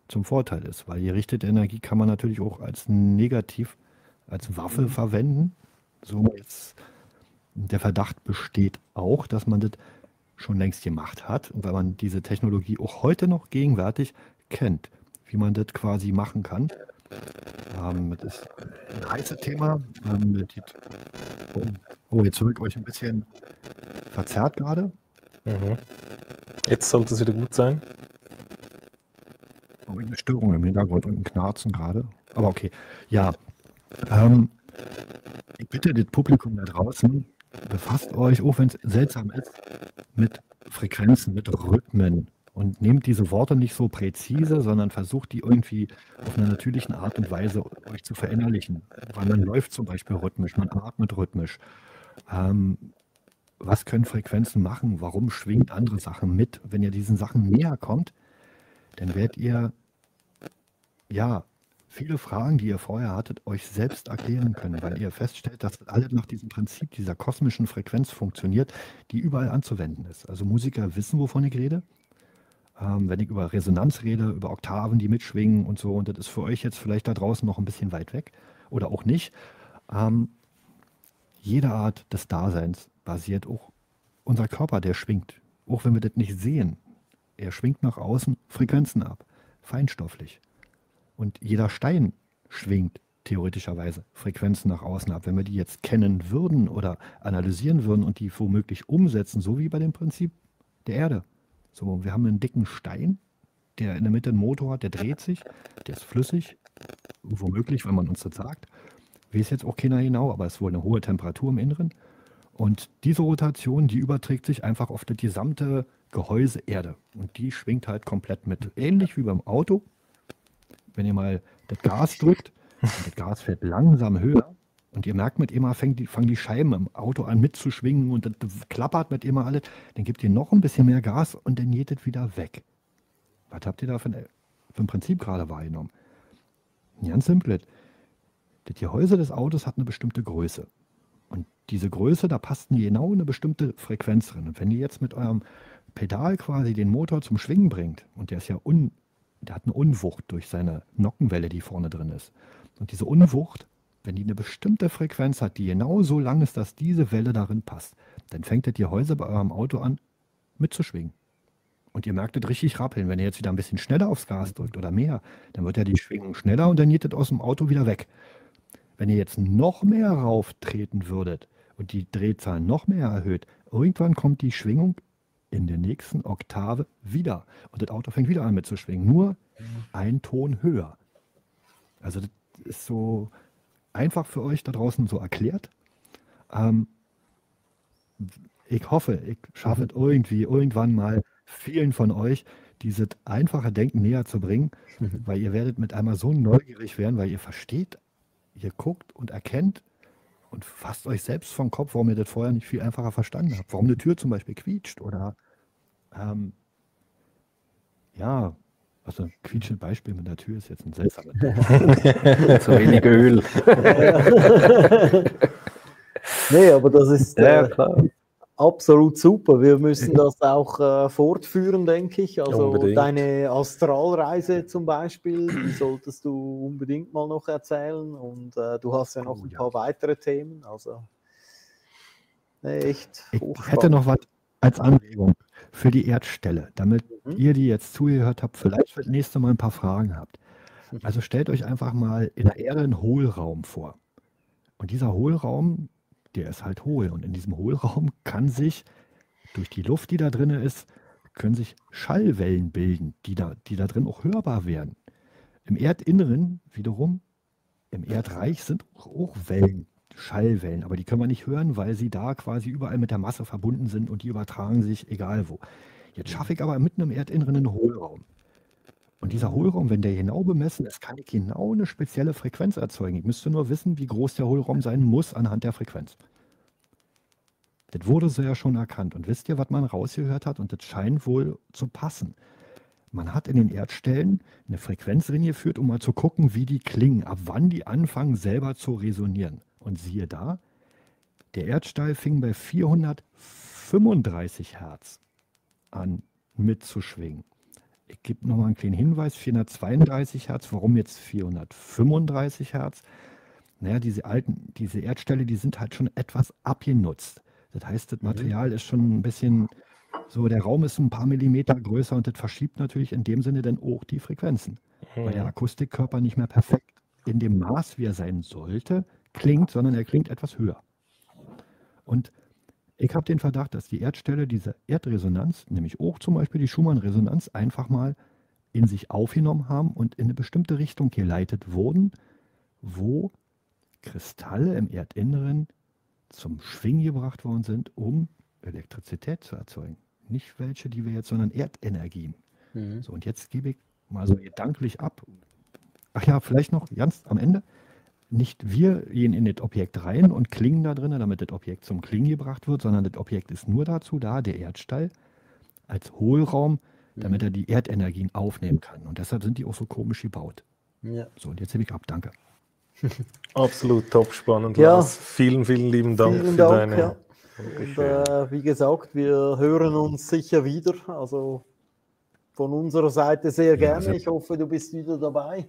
zum Vorteil ist, weil gerichtete Energie kann man natürlich auch als negativ, als Waffe verwenden. So jetzt der Verdacht besteht auch, dass man das schon längst gemacht hat und weil man diese Technologie auch heute noch gegenwärtig kennt, wie man das quasi machen kann. Das ist ein heißes Thema. Jetzt höre ich euch ein bisschen verzerrt gerade. Mhm. Jetzt sollte es wieder gut sein. Eine Störung im Hintergrund und ein Knarzen gerade. Aber okay. Ja. Ich bitte das Publikum da draußen, befasst euch, auch wenn es seltsam ist, mit Frequenzen, mit Rhythmen und nehmt diese Worte nicht so präzise, sondern versucht die irgendwie auf einer natürlichen Art und Weise euch zu verinnerlichen. Weil man läuft zum Beispiel rhythmisch, man atmet rhythmisch. Was können Frequenzen machen? Warum schwingt andere Sachen mit? Wenn ihr diesen Sachen näher kommt, dann werdet ihr ja viele Fragen, die ihr vorher hattet, euch selbst erklären können, weil ihr feststellt, dass alles nach diesem Prinzip dieser kosmischen Frequenz funktioniert, die überall anzuwenden ist. Also Musiker wissen, wovon ich rede. Wenn ich über Resonanz rede, über Oktaven, die mitschwingen und so, und das ist für euch jetzt vielleicht da draußen noch ein bisschen weit weg oder auch nicht. Jede Art des Daseins basiert auch unser Körper, der schwingt. Auch wenn wir das nicht sehen. Er schwingt nach außen Frequenzen ab, feinstofflich. Und jeder Stein schwingt theoretischerweise Frequenzen nach außen ab. Wenn wir die jetzt kennen würden oder analysieren würden und die womöglich umsetzen, so wie bei dem Prinzip der Erde. So, wir haben einen dicken Stein, der in der Mitte einen Motor hat, der dreht sich, der ist flüssig, womöglich, wenn man uns das sagt. Weiß jetzt auch keiner genau, aber es ist wohl eine hohe Temperatur im Inneren. Und diese Rotation, die überträgt sich einfach auf das gesamte Gehäuse Erde. Und die schwingt halt komplett mit. Ähnlich wie beim Auto. Wenn ihr mal das Gas drückt, und das Gas fährt langsam höher und ihr merkt mit immer, fangen die Scheiben im Auto an mitzuschwingen und das klappert mit immer alles, dann gebt ihr noch ein bisschen mehr Gas und dann geht es wieder weg. Was habt ihr da für ein Prinzip gerade wahrgenommen? Ganz simpel. Das Gehäuse des Autos hat eine bestimmte Größe. Und diese Größe, da passt genau eine bestimmte Frequenz drin. Und wenn ihr jetzt mit eurem Pedal quasi den Motor zum Schwingen bringt, und der ist ja der hat eine Unwucht durch seine Nockenwelle, die vorne drin ist. Und diese Unwucht, wenn die eine bestimmte Frequenz hat, die genau so lang ist, dass diese Welle darin passt, dann fängt das Gehäuse bei eurem Auto an mitzuschwingen. Und ihr merkt es richtig rappeln. Wenn ihr jetzt wieder ein bisschen schneller aufs Gas drückt oder mehr, dann wird ja die Schwingung schneller und dann geht das aus dem Auto wieder weg. Wenn ihr jetzt noch mehr rauftreten würdet und die Drehzahl noch mehr erhöht, irgendwann kommt die Schwingung in der nächsten Oktave wieder. Und das Auto fängt wieder an mitzuschwingen. Nur ein Ton höher. Also das ist so einfach für euch da draußen so erklärt. Ich hoffe, ich schaffe es irgendwie irgendwann mal vielen von euch dieses einfache Denken näher zu bringen, weil ihr werdet mit einmal so neugierig werden, weil ihr versteht, ihr guckt und erkennt und fasst euch selbst vom Kopf, warum ihr das vorher nicht viel einfacher verstanden habt. Warum eine Tür zum Beispiel quietscht oder ja, also ein quietschendes Beispiel mit der Tür ist jetzt ein seltsames. Zu wenig Öl. Nee, aber das ist Ja, klar. absolut super. Wir müssen das auch fortführen, denke ich. Also Unbedingt. deine Astralreise zum Beispiel, die solltest du unbedingt mal noch erzählen. Und du hast ja noch ein paar weitere Themen. Also echt Ich hochspannend. hätte noch was als Anregung für die Erdstelle, damit ihr, die jetzt zugehört habt, vielleicht für das nächste Mal ein paar Fragen habt. Also stellt euch einfach mal in der Erde einen Hohlraum vor. Und dieser Hohlraum, der ist halt hohl. Und in diesem Hohlraum kann sich durch die Luft, die da drin ist, können sich Schallwellen bilden, die da drin auch hörbar werden. Im Erdinneren wiederum, im Erdreich sind auch Wellen, Schallwellen, aber die können wir nicht hören, weil sie da quasi überall mit der Masse verbunden sind und die übertragen sich egal wo. Jetzt schaffe ich aber mitten im Erdinneren einen Hohlraum. Und dieser Hohlraum, wenn der genau bemessen ist, kann ich genau eine spezielle Frequenz erzeugen. Ich müsste nur wissen, wie groß der Hohlraum sein muss anhand der Frequenz. Das wurde so ja schon erkannt. Und wisst ihr, was man rausgehört hat? Und das scheint wohl zu passen. Man hat in den Erdstellen eine Frequenzlinie geführt, um mal zu gucken, wie die klingen, ab wann die anfangen selber zu resonieren. Und siehe da, der Erdstall fing bei 435 Hertz an mitzuschwingen. Ich gebe nochmal einen kleinen Hinweis, 432 Hertz, warum jetzt 435 Hertz? Naja, diese Erdställe, die sind halt schon etwas abgenutzt. Das heißt, das Material ist schon ein bisschen, so der Raum ist ein paar Millimeter größer und das verschiebt natürlich in dem Sinne dann auch die Frequenzen, weil der Akustikkörper nicht mehr perfekt in dem Maß, wie er sein sollte, klingt, sondern er klingt etwas höher. Und ich habe den Verdacht, dass die Erdställe diese Erdresonanz, nämlich auch zum Beispiel die Schumann-Resonanz, einfach mal in sich aufgenommen haben und in eine bestimmte Richtung geleitet wurden, wo Kristalle im Erdinneren zum Schwingen gebracht worden sind, um Elektrizität zu erzeugen. Nicht welche, die wir jetzt, sondern Erdenergien. So, und jetzt gebe ich mal so gedanklich ab. Ach ja, vielleicht noch ganz am Ende. Nicht wir gehen in das Objekt rein und klingen da drin, damit das Objekt zum Klingen gebracht wird, sondern das Objekt ist nur dazu da, der Erdstall, als Hohlraum, damit er die Erdenergien aufnehmen kann. Und deshalb sind die auch so komisch gebaut. Ja. So, und jetzt hebe ich ab. Danke. Absolut top spannend, Ja. Lars. Vielen, vielen lieben Dank Vielen für Dank, deine... ja. Und, wie gesagt, wir hören uns sicher wieder. Also von unserer Seite sehr gerne. Ich hoffe, du bist wieder dabei.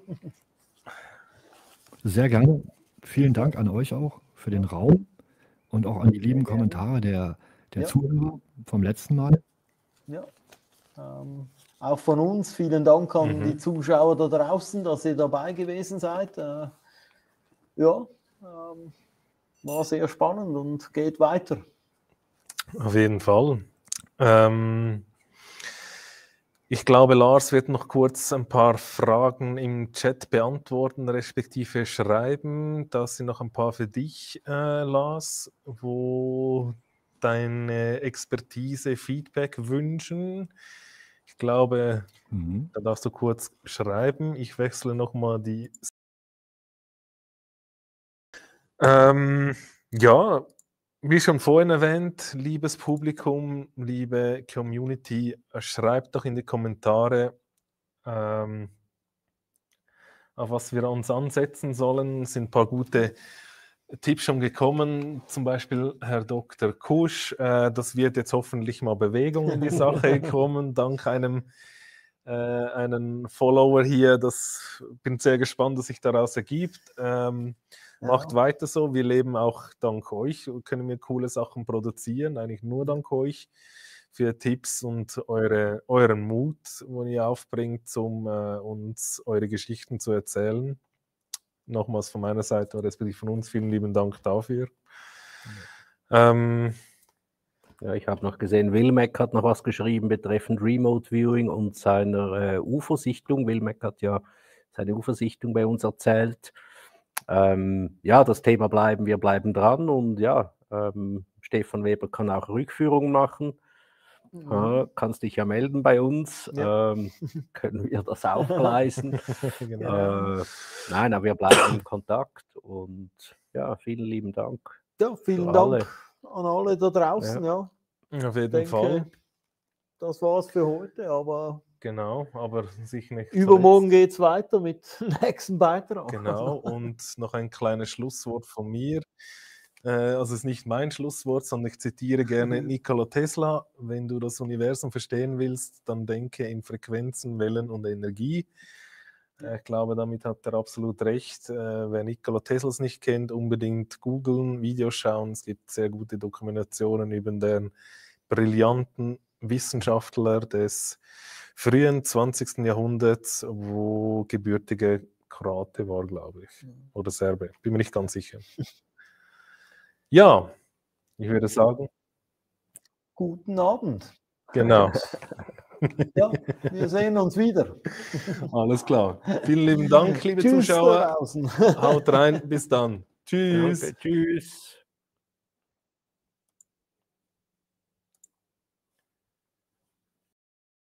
Sehr gerne. Vielen Dank an euch auch für den Raum und auch an die lieben Kommentare der Ja. Zuhörer vom letzten Mal. Ja. Auch von uns vielen Dank an die Zuschauer da draußen, dass ihr dabei gewesen seid. War sehr spannend und geht weiter. Auf jeden Fall. Ich glaube, Lars wird noch kurz ein paar Fragen im Chat beantworten, respektive schreiben. Das sind noch ein paar für dich, Lars, wo deine Expertise Feedback wünschen. Ich glaube, da darfst du kurz schreiben. Ich wechsle nochmal die... ja, wie schon vorhin erwähnt, liebes Publikum, liebe Community, schreibt doch in die Kommentare, auf was wir uns ansetzen sollen. Es sind ein paar gute Tipps schon gekommen, zum Beispiel Herr Dr. Kusch. Das wird jetzt hoffentlich mal Bewegung in die Sache kommen, dank einem Follower hier. Bin sehr gespannt, was sich daraus ergibt. Macht weiter so, wir leben auch dank euch, können wir coole Sachen produzieren, eigentlich nur dank euch, für Tipps und euren Mut, den ihr aufbringt, um uns eure Geschichten zu erzählen. Nochmals von meiner Seite, respektive von uns, vielen lieben Dank dafür. Ja, ich habe noch gesehen, Wilmec hat noch was geschrieben betreffend Remote Viewing und seiner UFO-Sichtung. Wilmec hat ja seine UFO-Sichtung bei uns erzählt. Ja, das Thema wir bleiben dran und ja, Stefan Weber kann auch Rückführungen machen. Kannst dich ja melden bei uns, können wir das aufgleisen. Genau. Nein, aber wir bleiben in Kontakt und ja, vielen lieben Dank. Ja, vielen Dank an alle da draußen. Ja. Auf jeden Fall. Das war's für heute, aber genau, aber sicher nicht übermorgen geht es weiter mit dem nächsten Beitrag. Genau, und noch ein kleines Schlusswort von mir. Also es ist nicht mein Schlusswort, sondern ich zitiere gerne Nikola Tesla. Wenn du das Universum verstehen willst, dann denke in Frequenzen, Wellen und Energie. Ich glaube, damit hat er absolut recht. Wer Nikola Teslas nicht kennt, unbedingt googeln, Videos schauen. Es gibt sehr gute Dokumentationen über den brillanten Wissenschaftler des frühen 20. Jahrhunderts, wo gebürtiger Kroate war, glaube ich. Oder Serbe, bin mir nicht ganz sicher. Ja, ich würde sagen. Guten Abend. Genau. Ja, wir sehen uns wieder. Alles klar. Vielen lieben Dank, liebe Tschüss Zuschauer. da draußen. Haut rein, bis dann. Tschüss. Danke, tschüss.